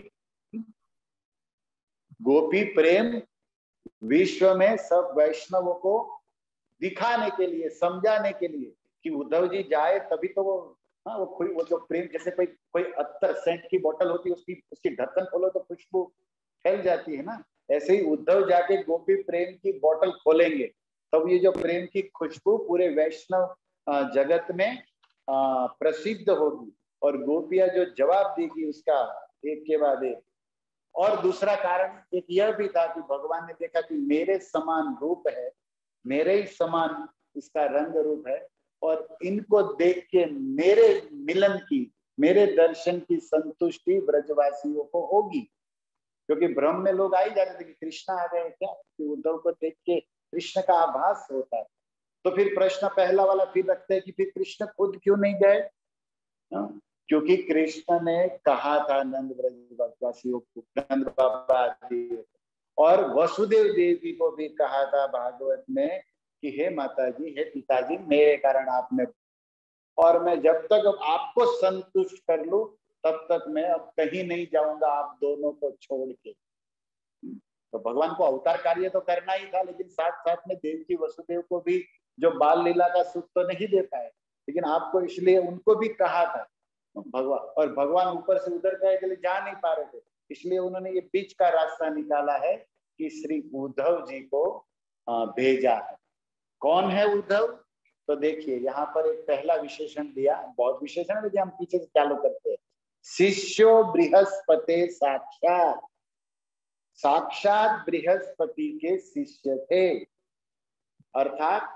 गोपी प्रेम विश्व में सब वैष्णवों को दिखाने के लिए, समझाने के लिए कि उद्धव जी जाए तभी तो वो, हाँ वो जो प्रेम, जैसे कोई कोई अत्तर सेंट की बोतल होती है, उसकी ढक्कन खोलो तो खुशबू फैल जाती है ना, ऐसे ही उद्धव जाके गोपी प्रेम की बोतल खोलेंगे तब ये जो प्रेम की खुशबू पूरे वैष्णव जगत में प्रसिद्ध होगी और गोपियां जो जवाब देगी उसका एक के बाद एक। और दूसरा कारण एक यह भी था कि भगवान ने देखा कि मेरे समान रूप है, मेरे ही समान इसका रंग रूप है, और इनको देख के मेरे मिलन की, मेरे दर्शन की संतुष्टि ब्रजवासियों को होगी। क्योंकि भ्रम में लोग आ ही जाते थे कि कृष्ण आ गए क्या, कि उद्धव को देख के कृष्ण का आभास होता है। तो फिर प्रश्न पहला वाला फिर रखते हैं कि फिर कृष्ण खुद क्यों नहीं गए? क्योंकि कृष्ण ने कहा था नंद ब्रजवासियों को, नंद बाबा आदि, और वसुदेव देवी को भी कहा था भागवत में कि हे माता जी, हे पिताजी, मेरे कारण आपने, और मैं जब तक आपको संतुष्ट कर लूं तब तक मैं अब कहीं नहीं जाऊंगा आप दोनों को छोड़ के। तो भगवान को अवतार कार्य तो करना ही था, लेकिन साथ साथ में देवकी वसुदेव को भी जो बाल लीला का सुख तो नहीं दे पाए, लेकिन आपको इसलिए उनको भी कहा था भगवान, और भगवान ऊपर से उधर गए के लिए जा नहीं पा रहे थे, इसलिए उन्होंने ये बीच का रास्ता निकाला है कि श्री उद्धव जी को भेजा है। कौन है उद्धव? तो देखिए यहाँ पर एक पहला विशेषण दिया, बहुत विशेषण है, हम पीछे से चालू करते हैं। शिष्यो बृहस्पति साक्षात, साक्षात बृहस्पति के शिष्य थे, अर्थात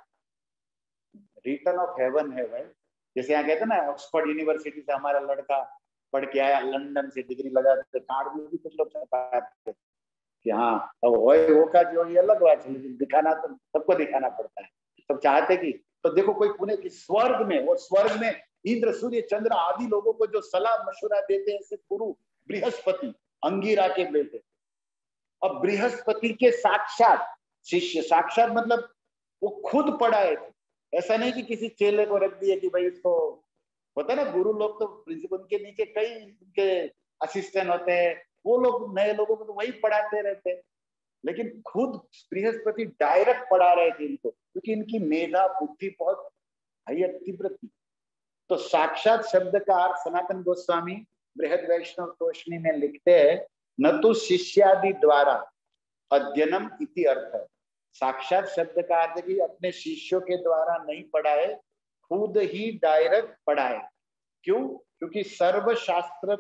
रिटर्न ऑफ हेवन है भाई। जैसे यहाँ कहते ना, ऑक्सफोर्ड यूनिवर्सिटी से हमारा लड़का पढ़ के आया, लंदन से डिग्री लगा, तो कार्ड में भी कुछ लोग छपाते कि हाँ अब वो का जो ये अलग बात है, लेकिन दिखाना तो सबको दिखाना पड़ता है, सब चाहते कि, तो देखो कोई पुणे की स्वर्ग में, और स्वर्ग में इंद्र सूर्य चंद्र आदि लोगों को जो सलाह मशुरा देते हैं ऐसे गुरु बृहस्पति, अंगिरा के बेटे। अब बृहस्पति के साक्षात शिष्य, साक्षात मतलब वो खुद पढ़ाए थे, ऐसा नहीं कि किसी चेले को रख दिया कि भाई इसको, होता है ना गुरु लोग तो प्रिंसिपल, उनके नीचे कई उनके असिस्टेंट होते हैं, वो लोग नए लोगों को तो वही पढ़ाते रहते हैं, लेकिन खुद बृहस्पति डायरेक्ट पढ़ा रहे थे इनको, क्योंकि इनकी मेधा बुद्धि बहुत तीव्र थी। तो साक्षात शब्द का अर्थ सनातन गोस्वामी बृहद वैष्णव तोषणी में लिखते हैं, न तो शिष्यादि द्वारा अध्ययनम इति अर्थ है। साक्षात शब्द का अर्थ कि अपने शिष्यों के द्वारा नहीं पढ़ाए, खुद ही डायरेक्ट पढ़ाए। क्यों? क्योंकि सर्वशास्त्र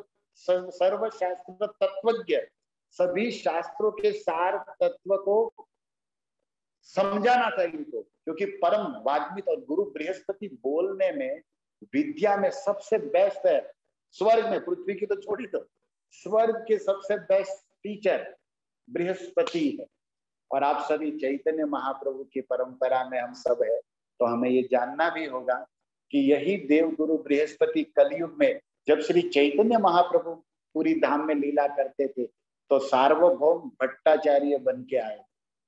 तत्वज्ञ सभी शास्त्रों के सार तत्व को समझाना था इनको, क्योंकि परम वाग्मित और गुरु बृहस्पति बोलने में, विद्या में सबसे बेस्ट है। स्वर्ग में, पृथ्वी की तो छोड़ी, तो स्वर्ग के सबसे बेस्ट टीचर बृहस्पति है। और आप सभी चैतन्य महाप्रभु की परंपरा में हम सब है, तो हमें ये जानना भी होगा कि यही देव गुरु बृहस्पति कलयुग में जब श्री चैतन्य महाप्रभु पूरी धाम में लीला करते थे, तो सार्वभौम भट्टाचार्य बन के आए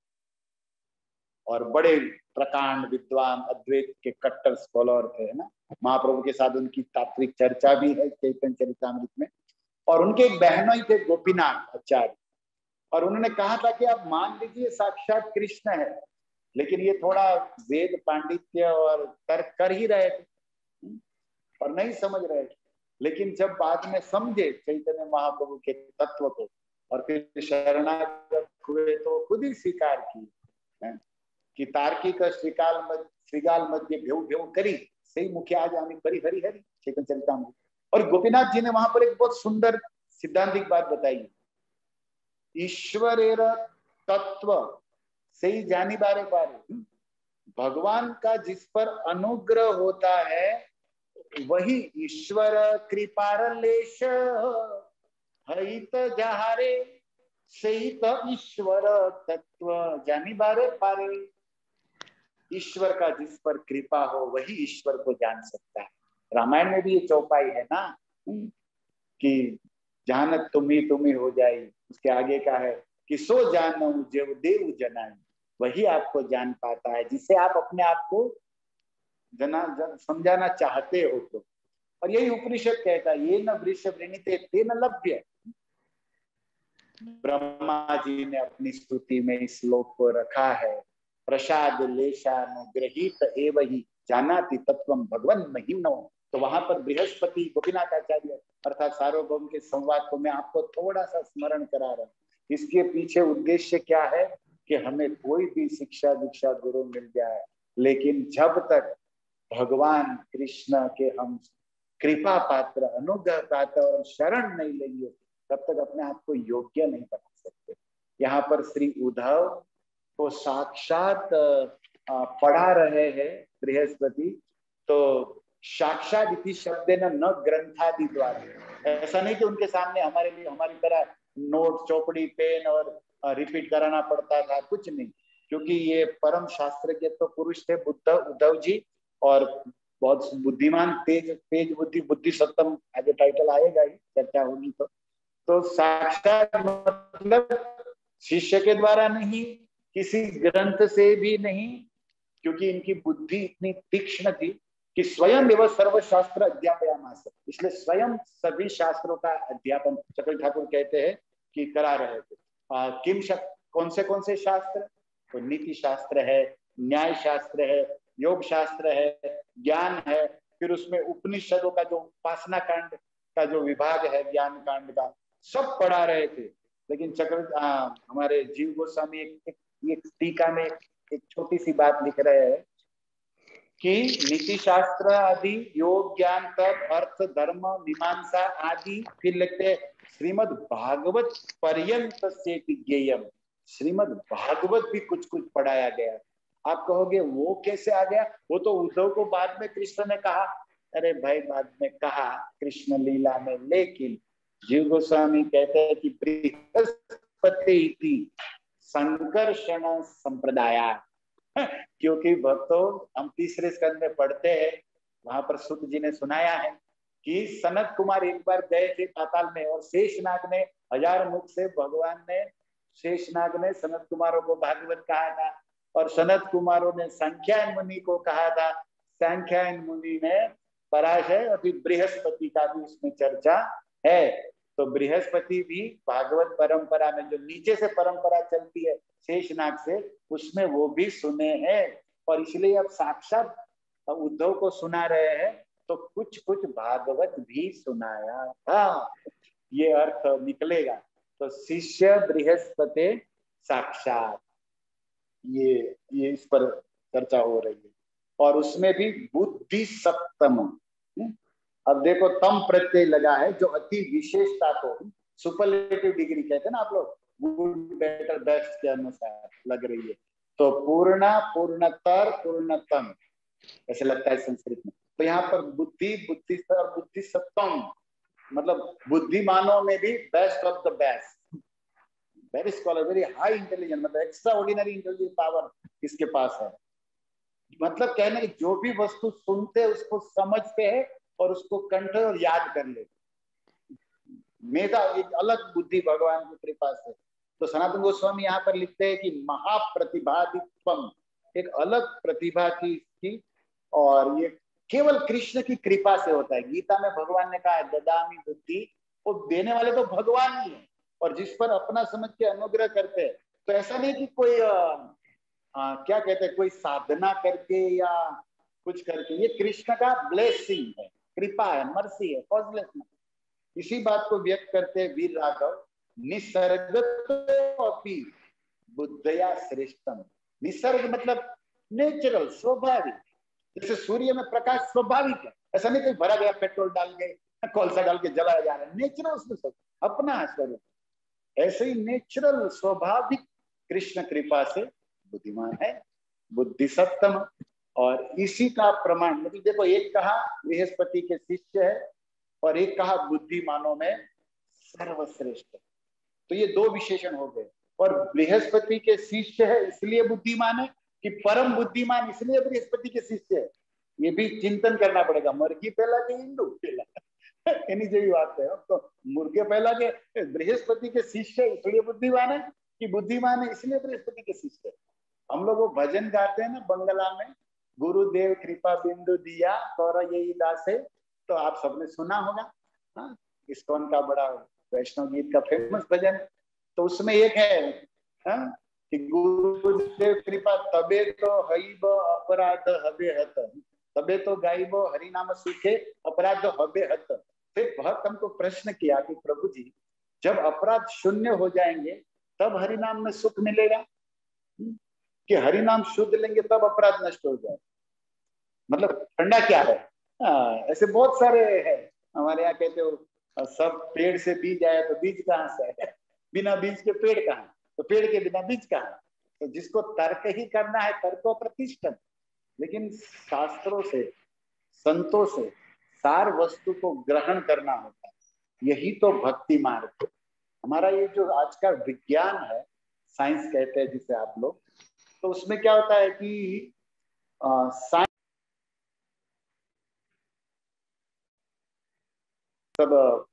और बड़े प्रकांड विद्वान अद्वैत के कट्टर स्कॉलर थे, है ना। महाप्रभु के साथ उनकी तात्विक चर्चा भी है चैतन्य चरितामृत में। और उनके एक बहनों ही थे गोपीनाथ आचार्य, और उन्होंने कहा था कि आप मान लीजिए साक्षात कृष्ण है, लेकिन ये थोड़ा वेद पांडित्य और तर्क कर ही रहे थे और नहीं समझ रहे थे। लेकिन जब बाद में समझे चैतन्य महाप्रभु के तत्व को और फिर शरणागत हुए, तो खुद ही स्वीकार की कि तार्किक श्रीगाल मध्य भेव भेव करी सही मुख्य आज आमी बड़ी हरि हरि, चैतन्य चरितामृत। और गोपीनाथ जी ने वहां पर एक बहुत सुंदर सिद्धांतिक बात बताई, ईश्वरेर तत्व से ही जानी बारे बारे, भगवान का जिस पर अनुग्रह होता है वही ईश्वर कृपालेश हित जहारे सहित ईश्वर तत्व जानी बारे पारे। ईश्वर का जिस पर कृपा हो वही ईश्वर को जान सकता है। रामायण में भी ये चौपाई है ना कि जानत तुम्ही हो जाए, उसके आगे का है कि सो जानो जो देव जनाई, वही आपको जान पाता है जिससे आप अपने आप को समझाना चाहते हो तो। और यही उपनिषद कहता है, ये न वृषभ ऋणिते ते न लभ्य। ब्रह्मा जी ने अपनी स्तुति में इस श्लोक को रखा है, प्रसाद लेशानुग्रहीत एव ही जानाति तत्वम भगवन महिम्नो। तो वहां पर बृहस्पति गोपीनाथ आचार्य अर्थात सार्वभौम के संवाद को मैं आपको थोड़ा सा स्मरण करा रहा हूँ। इसके पीछे उद्देश्य क्या है कि हमें कोई भी शिक्षा दीक्षा गुरु मिल जाए, लेकिन जब तक भगवान कृष्ण के हम कृपा पात्र, अनुग्रह पात्र और शरण नहीं लेंगे, तब तक अपने आप को योग्य नहीं बना सकते। यहाँ पर श्री उद्धव को साक्षात पढ़ा रहे हैं बृहस्पति, तो साक्षात इति शब्द न ग्रंथादि द्वारा। ऐसा नहीं कि उनके सामने हमारे लिए हमारी तरह नोट चौपड़ी पेन और रिपीट कराना पड़ता था, कुछ नहीं, क्योंकि ये परम शास्त्र के तो पुरुष थे उद्धव जी, और बहुत बुद्धिमान, तेज बुद्धि, बुद्धि सप्तम आगे टाइटल आएगा ही, चर्चा होगी तो साक्षात मतलब शिष्य के द्वारा नहीं, किसी ग्रंथ से भी नहीं, क्योंकि इनकी बुद्धि इतनी तीक्ष्ण थी कि स्वयं एवं सर्वशास्त्र अध्यापयामास, इसलिए स्वयं सभी शास्त्रों का अध्यापन चक्र ठाकुर कहते हैं कि करा रहे थे। कौन से शास्त्र? तो नीति शास्त्र है, न्याय शास्त्र है, योग शास्त्र है, ज्ञान है, फिर उसमें उपनिषदों का जो उपासना कांड का जो विभाग है, ज्ञान कांड का, सब पढ़ा रहे थे। लेकिन हमारे जीव गोस्वामी एक टीका में एक छोटी सी बात लिख रहे हैं कि नीति शास्त्र आदि, योग ज्ञान तप अर्थ धर्म मीमांसा आदि, फिर लिखते श्रीमद् भागवत पर्यंत से ज्ञेयम, श्रीमद् भागवत भी कुछ कुछ पढ़ाया गया। आप कहोगे वो कैसे आ गया? वो तो उद्धव को बाद में कृष्ण ने कहा। अरे भाई, बाद में कहा कृष्ण लीला में, लेकिन जीव गोस्वामी कहते हैं कि बृहस्पति संकर्षण संप्रदाया, क्योंकि भक्तों हम तीसरे स्कंद में पढ़ते हैं, वहां पर सुत जी ने सुनाया है कि सनत कुमार एक बार गए थे पाताल में, और शेषनाग ने 1000 मुख से भगवान ने, शेषनाग ने सनत कुमारों को भागवत कहा था, और सनत कुमारों ने संख्यायन मुनि को कहा था, संख्यायन मुनि ने पराशय, और फिर बृहस्पति का भी उसमें चर्चा है। तो बृहस्पति भी भागवत परंपरा में जो नीचे से परंपरा चलती है शेषनाग से, उसमें वो भी सुने हैं, और इसलिए अब साक्षात उद्धव को सुना रहे हैं, तो कुछ कुछ भागवत भी सुनाया था, ये अर्थ निकलेगा। तो शिष्य बृहस्पति साक्षात, ये इस पर चर्चा हो रही है। और उसमें भी बुद्धि सप्तम, अब देखो तम प्रत्यय लगा है, जो अति विशेषता को सुपरलेटिव डिग्री कहते हैं ना आप लोग, गुड बेटर बेस्ट के अनुसार लग रही है। तो पूर्णा, पूर्णतर, पूर्णतम ऐसे लगता है संस्कृत में। तो यहाँ पर बुद्धि, बुद्धिस्तर और बुद्धि सप्तम, मतलब बुद्धिमानों में भी best of the best, very scholar, very high intelligent, मतलब एक्स्ट्रा ऑर्डिनरी इंटेलिजेंस पावर इसके पास है। मतलब कहने की जो भी वस्तु सुनते उसको समझते हैं और उसको कंठ और याद कर लेते, मेधा, एक अलग बुद्धि भगवान की कृपा से। तो सनातन गोस्वामी यहाँ पर लिखते हैं कि महाप्रतिभादित्वम, एक अलग प्रतिभा की, और ये केवल कृष्ण की कृपा से होता है। गीता में भगवान ने कहा है ददामी बुद्धि, वो देने वाले तो भगवान ही है, और जिस पर अपना समझ के अनुग्रह करते हैं। तो ऐसा नहीं कि कोई क्या कहते हैं, कोई साधना करके या कुछ करके, ये कृष्ण का ब्लेसिंग है, कृपा है, मर्सी है, फॉजलेसनेस। इसी बात को व्यक्त करते हैं वीर राघव, निसर्गतोऽपि बुद्धया श्रेष्ठम। निसर्ग मतलब नेचुरल, स्वाभाविक, जैसे सूर्य में प्रकाश स्वाभाविक है, ऐसा नहीं कोई भरा गया पेट्रोल डाल के, कोलसा डाल के जलाया जा रहा है, नेचुरल उसमें सब अपना स्वरूप। ऐसे ही नेचुरल स्वाभाविक कृष्ण कृपा से बुद्धिमान है, बुद्धि सप्तम। और इसी का प्रमाण, मतलब देखो, एक कहा बृहस्पति के शिष्य है और एक कहा बुद्धिमानों में सर्वश्रेष्ठ। तो ये दो विशेषण हो गए। और बृहस्पति के शिष्य है इसलिए बुद्धिमान है, कि परम बुद्धिमान इसलिए बृहस्पति के शिष्य है, ये भी चिंतन करना पड़ेगा। मुर्गी पहला के हिंदू पहला एनी जेवी बात है। तो मुर्गे पहला के बृहस्पति के शिष्य इसलिए बुद्धिमान है, कि बुद्धिमान है इसलिए बृहस्पति के शिष्य है। हम लोग वो भजन गाते हैं ना बंगला में, गुरुदेव कृपा बिंदु दिया कौर यही दासे, तो आप सबने सुना होगा। हाँ, इस्कॉन का बड़ा वैष्णव गीत का फेमस भजन, तो उसमें एक है हाँ, कि गुरुदेव कृपा तबे तो हईब अपराध हबे हत, तबे तो गाइब हरि नाम सीखे अपराध हबे हत। फिर भक्त हमको प्रश्न किया कि प्रभु जी, जब अपराध शून्य हो जाएंगे तब हरि नाम में सुख मिलेगा, कि हरि नाम शुद्ध लेंगे तब अपराध नष्ट हो जाए? मतलब ठंडा क्या है? ऐसे बहुत सारे हैं हमारे यहाँ, कहते हो सब पेड़ से बीज आया तो बीज कहाँ से आया, बिना बीज के पेड़ कहाँ, तो पेड़ के बिना बीज कहाँ? तो जिसको तर्क ही करना है तर्को प्रतिष्ठित, लेकिन शास्त्रों से संतों से सार वस्तु को ग्रहण करना होता है, यही तो भक्ति मार्ग है। हमारा ये जो आज का विज्ञान है, साइंस कहते हैं जिसे आप लोग, तो उसमें क्या होता है कि साइंस सब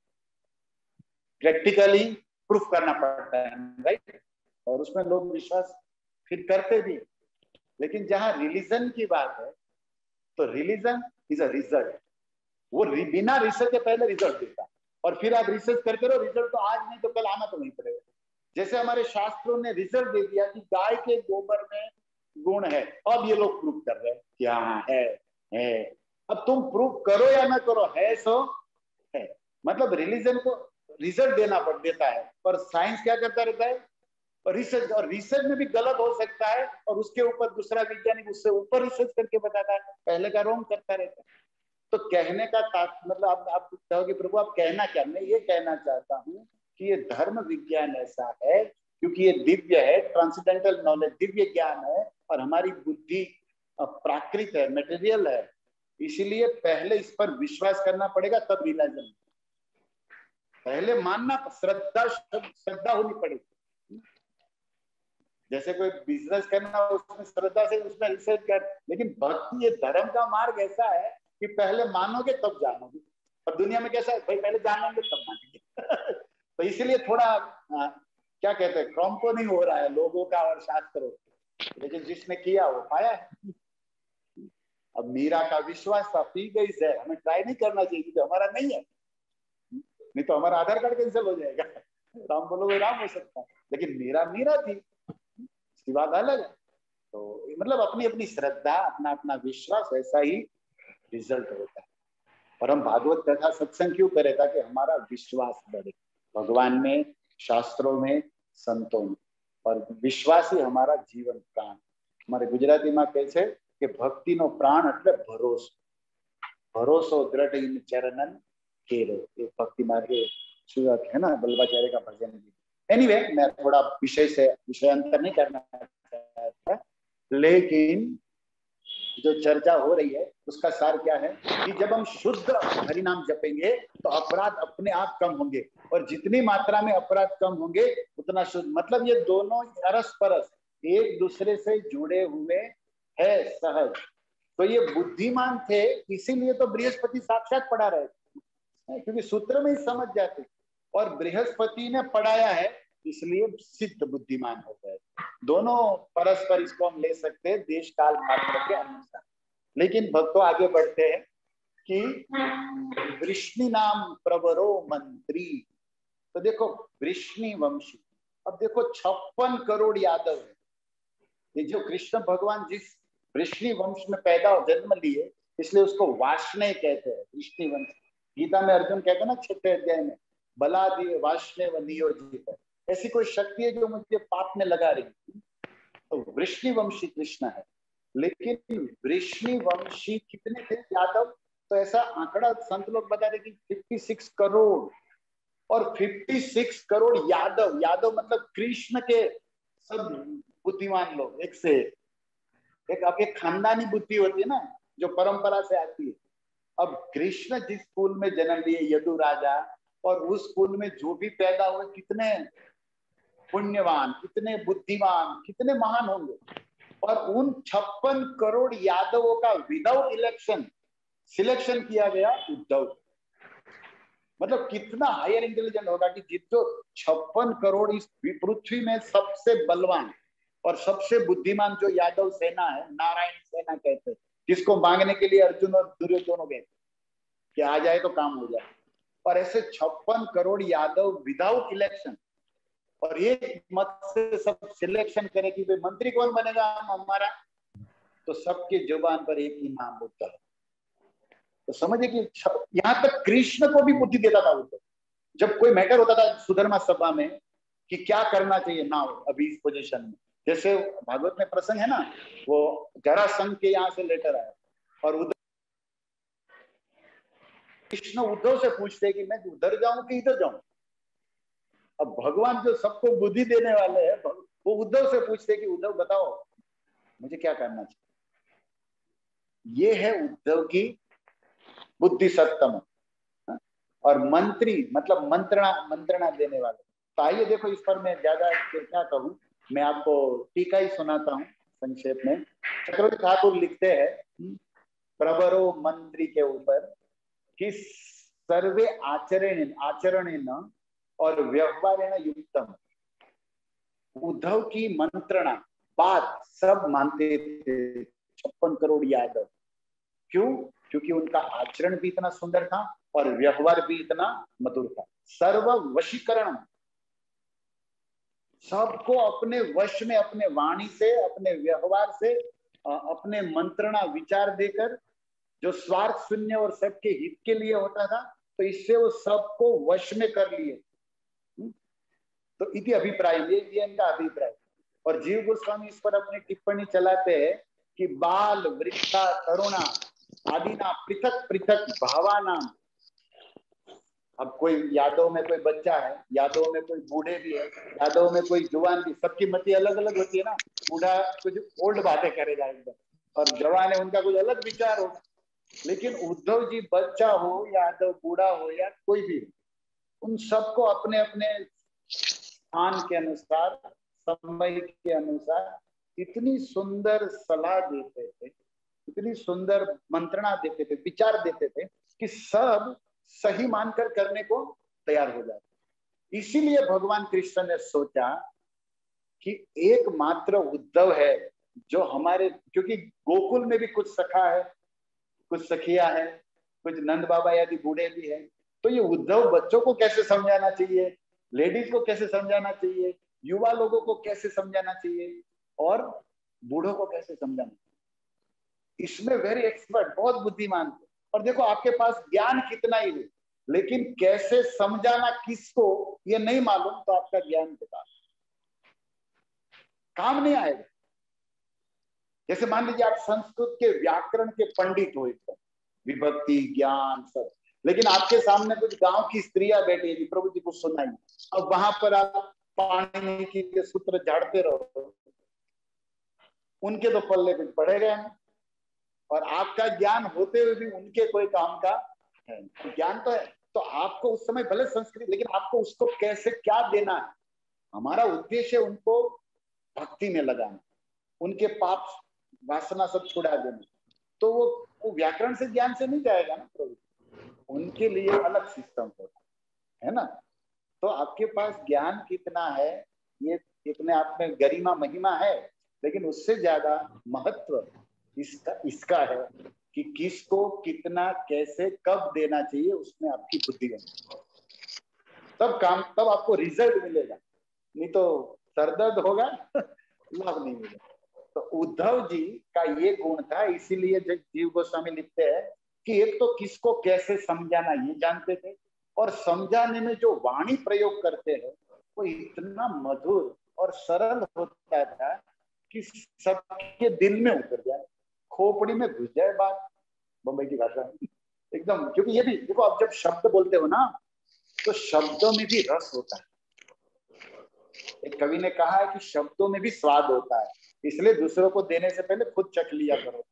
प्रैक्टिकली प्रूफ करना पड़ता है, राइट, और उसमें लोग विश्वास फिर करते भी। लेकिन जहां रिलीजन की बात है, तो रिलीजन इज अ रिजल्ट, वो बिना रिसर्च के पहले रिजल्ट देता है, और फिर आप रिसर्च करते रहो, रिजल्ट तो आज नहीं तो कल आना तो नहीं पड़ेगा। जैसे हमारे शास्त्रों ने रिजल्ट दे दिया कि गाय के गोबर में गुण है, अब ये लोग प्रूव कर रहे हैं कि हाँ है। अब तुम प्रूव करो या ना करो, है सो है। मतलब रिलीजन को रिजल्ट देता है, पर साइंस क्या करता रहता है? रिसर्च, और रिसर्च में भी गलत हो सकता है, और उसके ऊपर दूसरा वैज्ञानिक उससे ऊपर रिसर्च करके बताता है, पहले का रोंग करता रहता है। तो कहने का मतलब आप कहोगे प्रभु आप कहना क्या? मैं ये कहना चाहता हूँ कि ये धर्म विज्ञान ऐसा है क्योंकि ये दिव्य है, ट्रांसेंडेंटल नॉलेज दिव्य ज्ञान है, और हमारी बुद्धि प्राकृत है, मटेरियल है, इसीलिए पहले इस पर विश्वास करना पड़ेगा तब रियलाइजन। पहले मानना, श्रद्धा होनी पड़ेगी। जैसे कोई बिजनेस करना, उसमें श्रद्धा से उसमें रिसर्च कर, लेकिन भक्ति ये धर्म का मार्ग ऐसा है कि पहले मानोगे तब जानोगे। और दुनिया में कैसा है भाई, पहले जानेंगे तब मानेंगे। तो इसलिए थोड़ा क्या कहते हैं, कॉम्पो नहीं हो रहा है लोगों का और शास्त्रों, लेकिन जिसने किया वो पाया है। अब मीरा का विश्वास था, पी गई जहर, हमें ट्राई नहीं करना चाहिए क्योंकि हमारा नहीं है, नहीं तो हमारा आधार कार्ड कैंसिल हो जाएगा। राम बोलोगे राम हो सकता है, लेकिन मीरा मीरा थी, इसकी बात अलग है। तो मतलब अपनी अपनी श्रद्धा, अपना अपना विश्वास, ऐसा ही रिजल्ट होता है। और हम भागवत कथा सत्संग क्यों करें? ताकि हमारा विश्वास बढ़े भगवान में, शास्त्रों में, संतों में, और विश्वास ही हमारा जीवन प्राण। हमारे गुजराती में कहते हैं कि भक्ति नो प्राण એટલે ભરોસો, भरोसो दृढ़ इन चरणन केरो, ये भक्ति मार्ग शुरुआत है ना, बल्लभाचार्य का भजन। एनीवे, मैं थोड़ा विषयांतर नहीं करना चाहता, लेकिन जो चर्चा हो रही है उसका सार क्या है कि जब हम शुद्ध हरि नाम जपेंगे तो अपराध अपने आप कम होंगे, और जितनी मात्रा में अपराध कम होंगे उतना शुद्ध। मतलब ये दोनों अरस परस एक दूसरे से जुड़े हुए है सहज। तो ये बुद्धिमान थे, इसीलिए तो बृहस्पति साक्षात पढ़ा रहे थे, क्योंकि सूत्र में ही समझ जाते, और बृहस्पति ने पढ़ाया है इसलिए सिद्ध बुद्धिमान हो गए। दोनों परस्पर इसको हम ले सकते हैं देश काल पात्र के अनुसार। लेकिन भक्तों आगे बढ़ते हैं कि वृष्णि नाम प्रवरो मंत्री। तो देखो वृष्णि वंशी, अब देखो 56 करोड़ यादव है। ये जो कृष्ण भगवान जिस वृष्णि वंश में पैदा और जन्म लिए, इसलिए उसको वाष्णेय कहते हैं, वृष्णि वंश। गीता में अर्जुन कहते हैं ना 6वें अध्याय में, बला दिए वाष्णेय नियोजित, ऐसी कोई शक्ति है जो मुझे पाप में लगा रही है। तो वृष्णि वंशी कृष्ण है, लेकिन वृष्णि वंशी कितने थे यादव? तो ऐसा आंकड़ा संत लोग बता रहे कि 56 करोड़, और 56 करोड़ यादव। यादव मतलब कृष्ण के सब बुद्धिमान लोग, एक से एक। अब एक खानदानी बुद्धि होती है ना, जो परंपरा से आती है। अब कृष्ण जिस कुल में जन्म लिए, यदु राजा, और उस कुल में जो भी पैदा हुए कितने पुण्यवान, कितने बुद्धिमान, कितने महान होंगे। और उन 56 करोड़ यादवों का विदाउट इलेक्शन सिलेक्शन किया गया उद्धव। मतलब कितना हायर इंटेलिजेंट होगा कि जितो 56 करोड़ इस पृथ्वी में सबसे बलवान और सबसे बुद्धिमान जो यादव सेना है, नारायण सेना कहते हैं, किसको मांगने के लिए अर्जुन और दुर्योधन गए कि आ जाए तो काम हो जाए। और ऐसे 56 करोड़ यादव विदाउट इलेक्शन और एक मत से सब सिलेक्शन करे कि भाई मंत्री कौन बनेगा हमारा, तो सबके जुबान पर एक ही नाम उद्धव। तो समझे कि यहां तक कृष्ण को भी बुद्धि देता था उद्धव। जब कोई मैटर होता था सुधर्मा सभा में कि क्या करना चाहिए ना अभी इस पोजीशन में, जैसे भागवत में प्रसंग है ना, वो जरासंध के यहाँ से लेटर आया और उद्धव, कृष्ण उद्धव से पूछते कि मैं उधर जाऊं कि इधर जाऊं। अब भगवान जो सबको बुद्धि देने वाले हैं वो उद्धव से पूछते कि उद्धव बताओ मुझे क्या करना चाहिए। ये है उद्धव की बुद्धि सत्तम। और मंत्री मतलब मंत्रणा देने वाले। तो आइए देखो, इस पर मैं ज्यादा क्या कहूं, मैं आपको टीका ही सुनाता हूं संक्षेप में। चक्रवर्ती ठाकुर लिखते हैं प्रवरो मंत्री के ऊपर कि सर्वे आचरण और व्यवहारेण युक्तम। उद्धव की मंत्रणा बात सब मानते थे 56 करोड़ यादव। क्यों? क्योंकि उनका आचरण भी इतना सुंदर था और व्यवहार भी इतना मधुर था। सर्व वशीकरण, सबको अपने वश में, अपने वाणी से, अपने व्यवहार से, अपने मंत्रणा विचार देकर, जो स्वार्थ शून्य और सबके हित के लिए होता था, तो इससे वो सबको वश में कर लिए। तो इति अभिप्राय, ये इनका अभिप्राय। और जीव गोस्वामी इस पर अपनी टिप्पणी चलाते हैं कि बाल वृद्धा तरुणा आदि ना पृथक पृथक भावानाम। अब कोई यादव में कोई बच्चा है, यादव में कोई बूढ़े भी है, यादव में कोई जुवान भी, सबकी मति अलग अलग होती है ना। बूढ़ा कुछ ओल्ड बातें करेगा एकदम, और जवान है उनका कुछ अलग विचार होगा। लेकिन उद्धव जी बच्चा हो, यादव बूढ़ा हो या कोई भी, उन सबको अपने अपने स्थान के अनुसार, समय के अनुसार इतनी सुंदर सलाह देते थे, इतनी सुंदर मंत्रणा देते थे, विचार देते थे कि सब सही मानकर करने को तैयार हो जाते। इसीलिए भगवान कृष्ण ने सोचा कि एकमात्र उद्धव है जो हमारे, क्योंकि गोकुल में भी कुछ सखा है, कुछ सखिया है, कुछ नंद बाबा आदि बूढ़े भी है, तो ये उद्धव बच्चों को कैसे समझाना चाहिए, लेडीज को कैसे समझाना चाहिए, युवा लोगों को कैसे समझाना चाहिए, और बूढ़ों को कैसे समझाना चाहिए, इसमें वेरी एक्सपर्ट, बहुत बुद्धिमान थे। और देखो आपके पास ज्ञान कितना ही है, लेकिन कैसे समझाना किसको ये नहीं मालूम, तो आपका ज्ञान बेकार, काम नहीं आएगा। जैसे मान लीजिए आप संस्कृत के व्याकरण के पंडित हो, एकदम विभक्ति ज्ञान सब, लेकिन आपके सामने कुछ गांव की स्त्रियां बैठी है, प्रभु जी को सुनाई, अब वहां पर आप पाणिनि के सूत्र झाड़ते रहो, उनके तो पल्ले कुछ पड़ेगा नहीं, और आपका ज्ञान होते हुए भी उनके कोई काम का है। ज्ञान तो है, तो आपको उस समय भले संस्कृत, लेकिन आपको उसको कैसे क्या देना है, हमारा उद्देश्य उनको भक्ति में लगाना, उनके पाप वासना सब छुड़ा देना। तो वो व्याकरण से ज्ञान से नहीं जाएगा ना प्रभु, उनके लिए अलग सिस्टम होता है ना। तो आपके पास ज्ञान कितना है ये इतने आप में गरिमा महिमा है, लेकिन उससे ज्यादा महत्व इसका है कि किसको कितना कैसे कब देना चाहिए, उसमें आपकी बुद्धि होनी, तब आपको रिजल्ट मिलेगा, नहीं तो सरदर्द होगा लाभ नहीं मिलेगा। तो उद्धव जी का ये गुण था, इसीलिए जीव गोस्वामी लिखते हैं कि एक तो किसको कैसे समझाना ये जानते थे, और समझाने में जो वाणी प्रयोग करते हैं वो इतना मधुर और सरल होता था कि सबके दिल में उतर जाए, खोपड़ी में घुस जाए बात, बम्बई की भाषा एकदम। क्योंकि ये भी देखो, आप जब शब्द बोलते हो ना, तो शब्दों में भी रस होता है। एक कवि ने कहा है कि शब्दों में भी स्वाद होता है, इसलिए दूसरों को देने से पहले खुद चख लिया करो,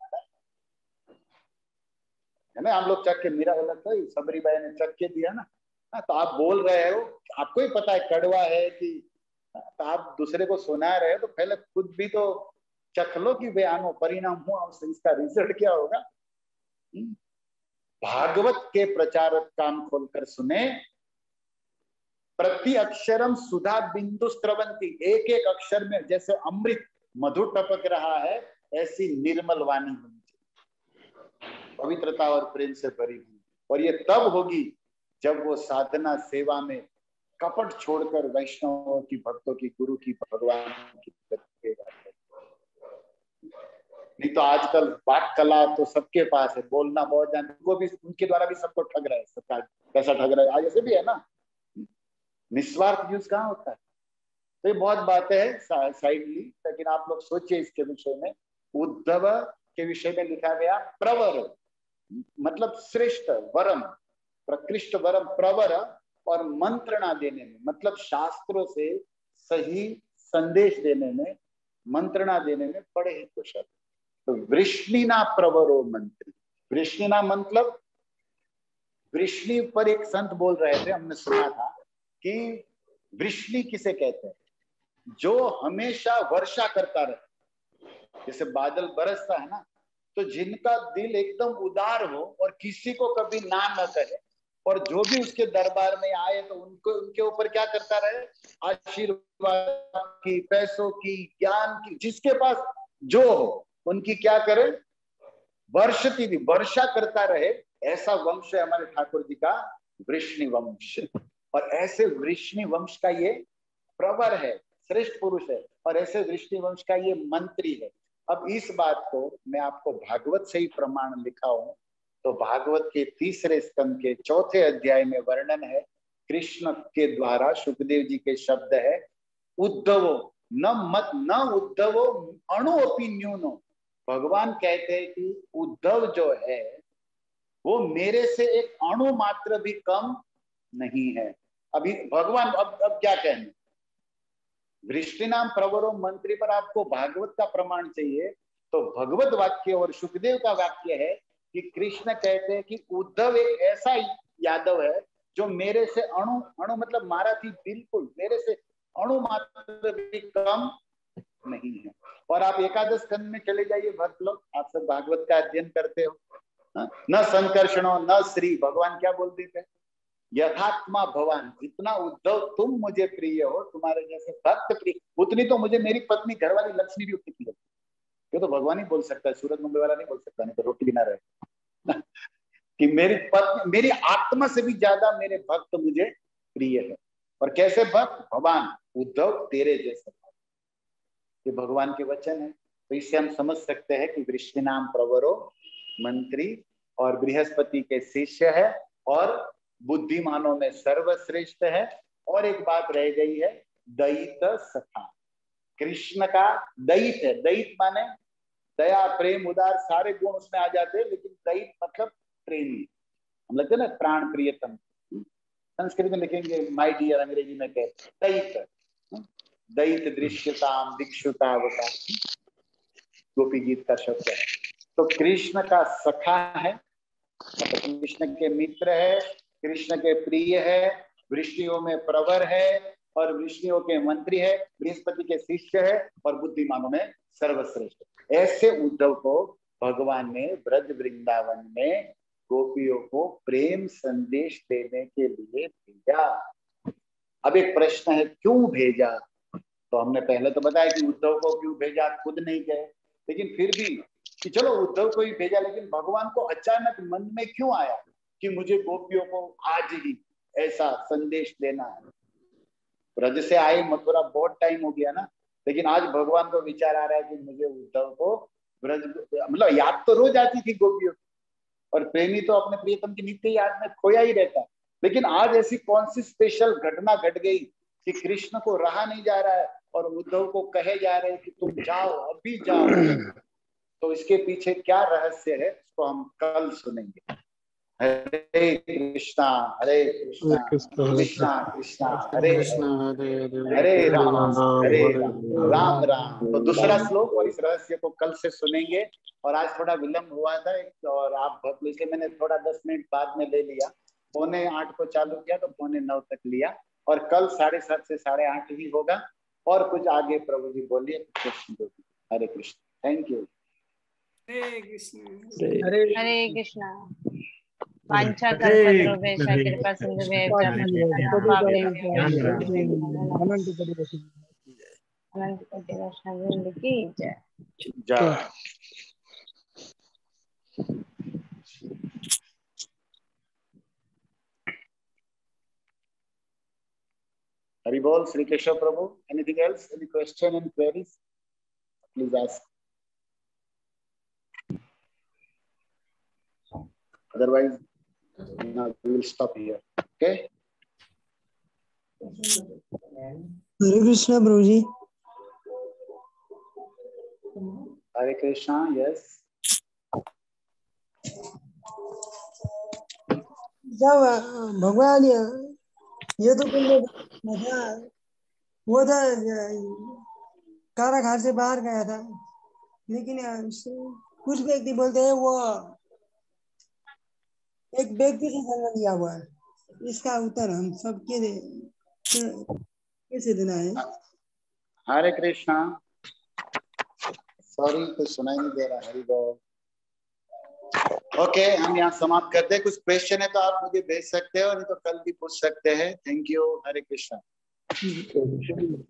है ना। हम लोग चख के, मेरा गलत है, सबरी बाई ने चख के दिया ना, तो आप बोल रहे हो, आपको ही पता है कड़वा है कि, तो आप दूसरे को सुना रहे हो, तो पहले खुद भी तो चख लो कि बयानो परिणाम हुआ, उससे इसका रिजल्ट क्या होगा। भागवत के प्रचारक कान खोलकर सुने, प्रति अक्षरम सुधा बिंदु स्रवंती, एक एक अक्षर में जैसे अमृत मधु टपक रहा है, ऐसी निर्मल वाणी होनी चाहिए। पवित्रता और प्रेम से भरी हुई। और ये तब होगी जब वो साधना सेवा में कपट छोड़कर वैष्णवों की, भक्तों की, गुरु की, भगवान की नहीं तो आजकल वाक कला तो सबके पास है, बोलना बहुत जानते, वो भी उनके द्वारा भी सबको ठग रहा है, सबका पैसा ठग रहा है। आज ऐसे भी है ना, निस्वार्थ यूज कहाँ होता है। तो ये बहुत बातें हैं साइडली, लेकिन आप लोग सोचिए इसके विषय में। उद्धव के विषय में लिखा गया प्रवर, मतलब श्रेष्ठ, वरम, प्रकृष्ट वरम, प्रवर, और मंत्रणा देने में, मतलब शास्त्रों से सही संदेश देने में, मंत्रणा देने में बड़े ही कुशल। तो वृष्णिना प्रवरो मंत्री, वृष्णिना मतलब, वृष्णि पर एक संत बोल रहे थे, हमने सुना था कि वृष्णि किसे कहते हैं, जो हमेशा वर्षा करता रहे। जैसे बादल बरसता है ना, तो जिनका दिल एकदम उदार हो और किसी को कभी ना न कहे, और जो भी उसके दरबार में आए तो उनको, उनके ऊपर क्या करता रहे, आशीर्वाद की, पैसों की, ज्ञान की, जिसके पास जो हो उनकी क्या करे, वर्षती भी, वर्षा करता रहे। ऐसा वंश है हमारे ठाकुर जी का, वृष्णि वंश। और ऐसे वृष्णि वंश का ये प्रवर है, श्रेष्ठ पुरुष है, और ऐसे वृष्णि वंश का ये मंत्री है। अब इस बात को मैं आपको भागवत से ही प्रमाण लिखा हूं, तो भागवत के 3 स्कंद के 4 अध्याय में वर्णन है, कृष्ण के द्वारा सुखदेव जी के शब्द है, उद्धवो न मत न उद्धवो अणु अपि न्यूनो। भगवान कहते हैं कि उद्धव जो है वो मेरे से एक अणु मात्र भी कम नहीं है। अभी भगवान, अब क्या कहने, वृष्टिनाम प्रवरो मंत्री पर आपको भागवत का प्रमाण चाहिए, तो भगवत वाक्य और सुखदेव का वाक्य है कि कृष्ण कहते हैं कि उद्धव एक ऐसा यादव है जो मेरे से अणु, अणु मतलब मारा थी, बिल्कुल मेरे से अणु मात्र भी कम नहीं है। और आप एकादश स्कंद में चले जाइए, भक्त लोग, आप सब भागवत का अध्ययन करते हो, न संकर्षणो न श्री, भगवान क्या बोलते थे, यथात्मा भगवान, जितना उद्धव तुम मुझे प्रिय हो, तुम्हारे जैसे भक्त प्रिय, उतनी तो मुझे मेरी पत्नी घरवाली लक्ष्मी भी उतनी प्रिय। ये तो भगवान ही बोल सकता है, सूरज मुंबई वाला नहीं बोल सकता, नहीं तो रोटी भी ना रहे कि मेरी पत्नी, मेरी आत्मा से भी ज्यादा मेरे भक्त मुझे प्रिय है। और कैसे भक्त, भगवान उद्धव तेरे जैसे, ये भगवान के वचन है। तो इससे हम समझ सकते हैं कि वृष्णिनाम प्रवरो मंत्री और बृहस्पति के शिष्य है और बुद्धिमानों में सर्वश्रेष्ठ है। और एक बात रह गई है, दयित सखा, कृष्ण का दयित है। दयित माने दया, प्रेम, उदार, सारे गुण उसमें आ जाते हैं, लेकिन दयित मतलब प्रेमी। हम लगते ना प्राण प्रियतम, संस्कृत में लिखेंगे माय डियर, अंग्रेजी में कहते दयित, दयित दृश्यताम दीक्षुतावता, गोपी गीत का शब्द है। तो कृष्ण का सखा है, कृष्ण के मित्र है, कृष्ण के प्रिय है, वृष्णियों में प्रवर है और वृष्णियों के मंत्री है, बृहस्पति के शिष्य है और बुद्धिमानों में सर्वश्रेष्ठ। ऐसे उद्धव को भगवान ने ब्रज वृंदावन में गोपियों को प्रेम संदेश देने के लिए भेजा। अब एक प्रश्न है, क्यों भेजा? तो हमने पहले तो बताया कि उद्धव को क्यों भेजा, खुद नहीं गए, लेकिन फिर भी कि चलो उद्धव को ही भेजा, लेकिन भगवान को अचानक मन में क्यों आया कि मुझे गोपियों को आज ही ऐसा संदेश देना है? ब्रज से आए मथुरा बहुत टाइम हो गया ना, लेकिन आज भगवान को विचार आ रहा है कि मुझे उद्धव को ब्रज, मतलब याद तो रोज आती थी गोपियों, और प्रेमी तो अपने प्रियतम की नित्य याद में खोया ही रहता, लेकिन आज ऐसी कौन सी स्पेशल घटना घट गई कि कृष्ण को रहा नहीं जा रहा है और उद्धव को कहे जा रहे हैं कि तुम जाओ, अभी जाओ। तो इसके पीछे क्या रहस्य है, उसको हम कल सुनेंगे। हरे कृष्णा कृष्णा कृष्णा हरे हरे राम राम राम। तो दूसरा श्लोक और इस रहस्य को कल से सुनेंगे। और आज थोड़ा विलंब हुआ था, और आप इसलिए मैंने थोड़ा 10 मिनट बाद में ले लिया, 7:45 को चालू किया तो 8:45 तक लिया, और कल 7:30 से 8:30 ही होगा। और कुछ आगे प्रभु जी बोलिए, कृष्ण। Hare Krishna, thank you. हरे कृष्ण हरे कृष्णा। वांछा कल्पतरुभ्यश्च कृपा सिन्धुभ्यश्च अनंत कोटि वैष्णव की जय। जय। हरि बोल श्री केशव प्रभु. Anything else? Any question and queries? Please ask. Otherwise, now we will stop here. Okay? Hare Krishna Prabhu ji. Hare Krishna. Yes. जब भगवान ये तो वो था कारागार से बाहर गया था, लेकिन कुछ व्यक्ति बोलते हैं वो एक व्यक्ति से जन्म लिया हुआ है. इसका उत्तर हम सब कैसे देना है? हरे कृष्णा. सॉरी कुछ सुनाई नहीं दे रहा. हरि बोल. ओके, हम यहाँ समाप्त करते हैं. कुछ क्वेश्चन है तो आप मुझे भेज सकते हो, नहीं तो कल भी पूछ सकते हैं. Thank you. हरे कृष्णा.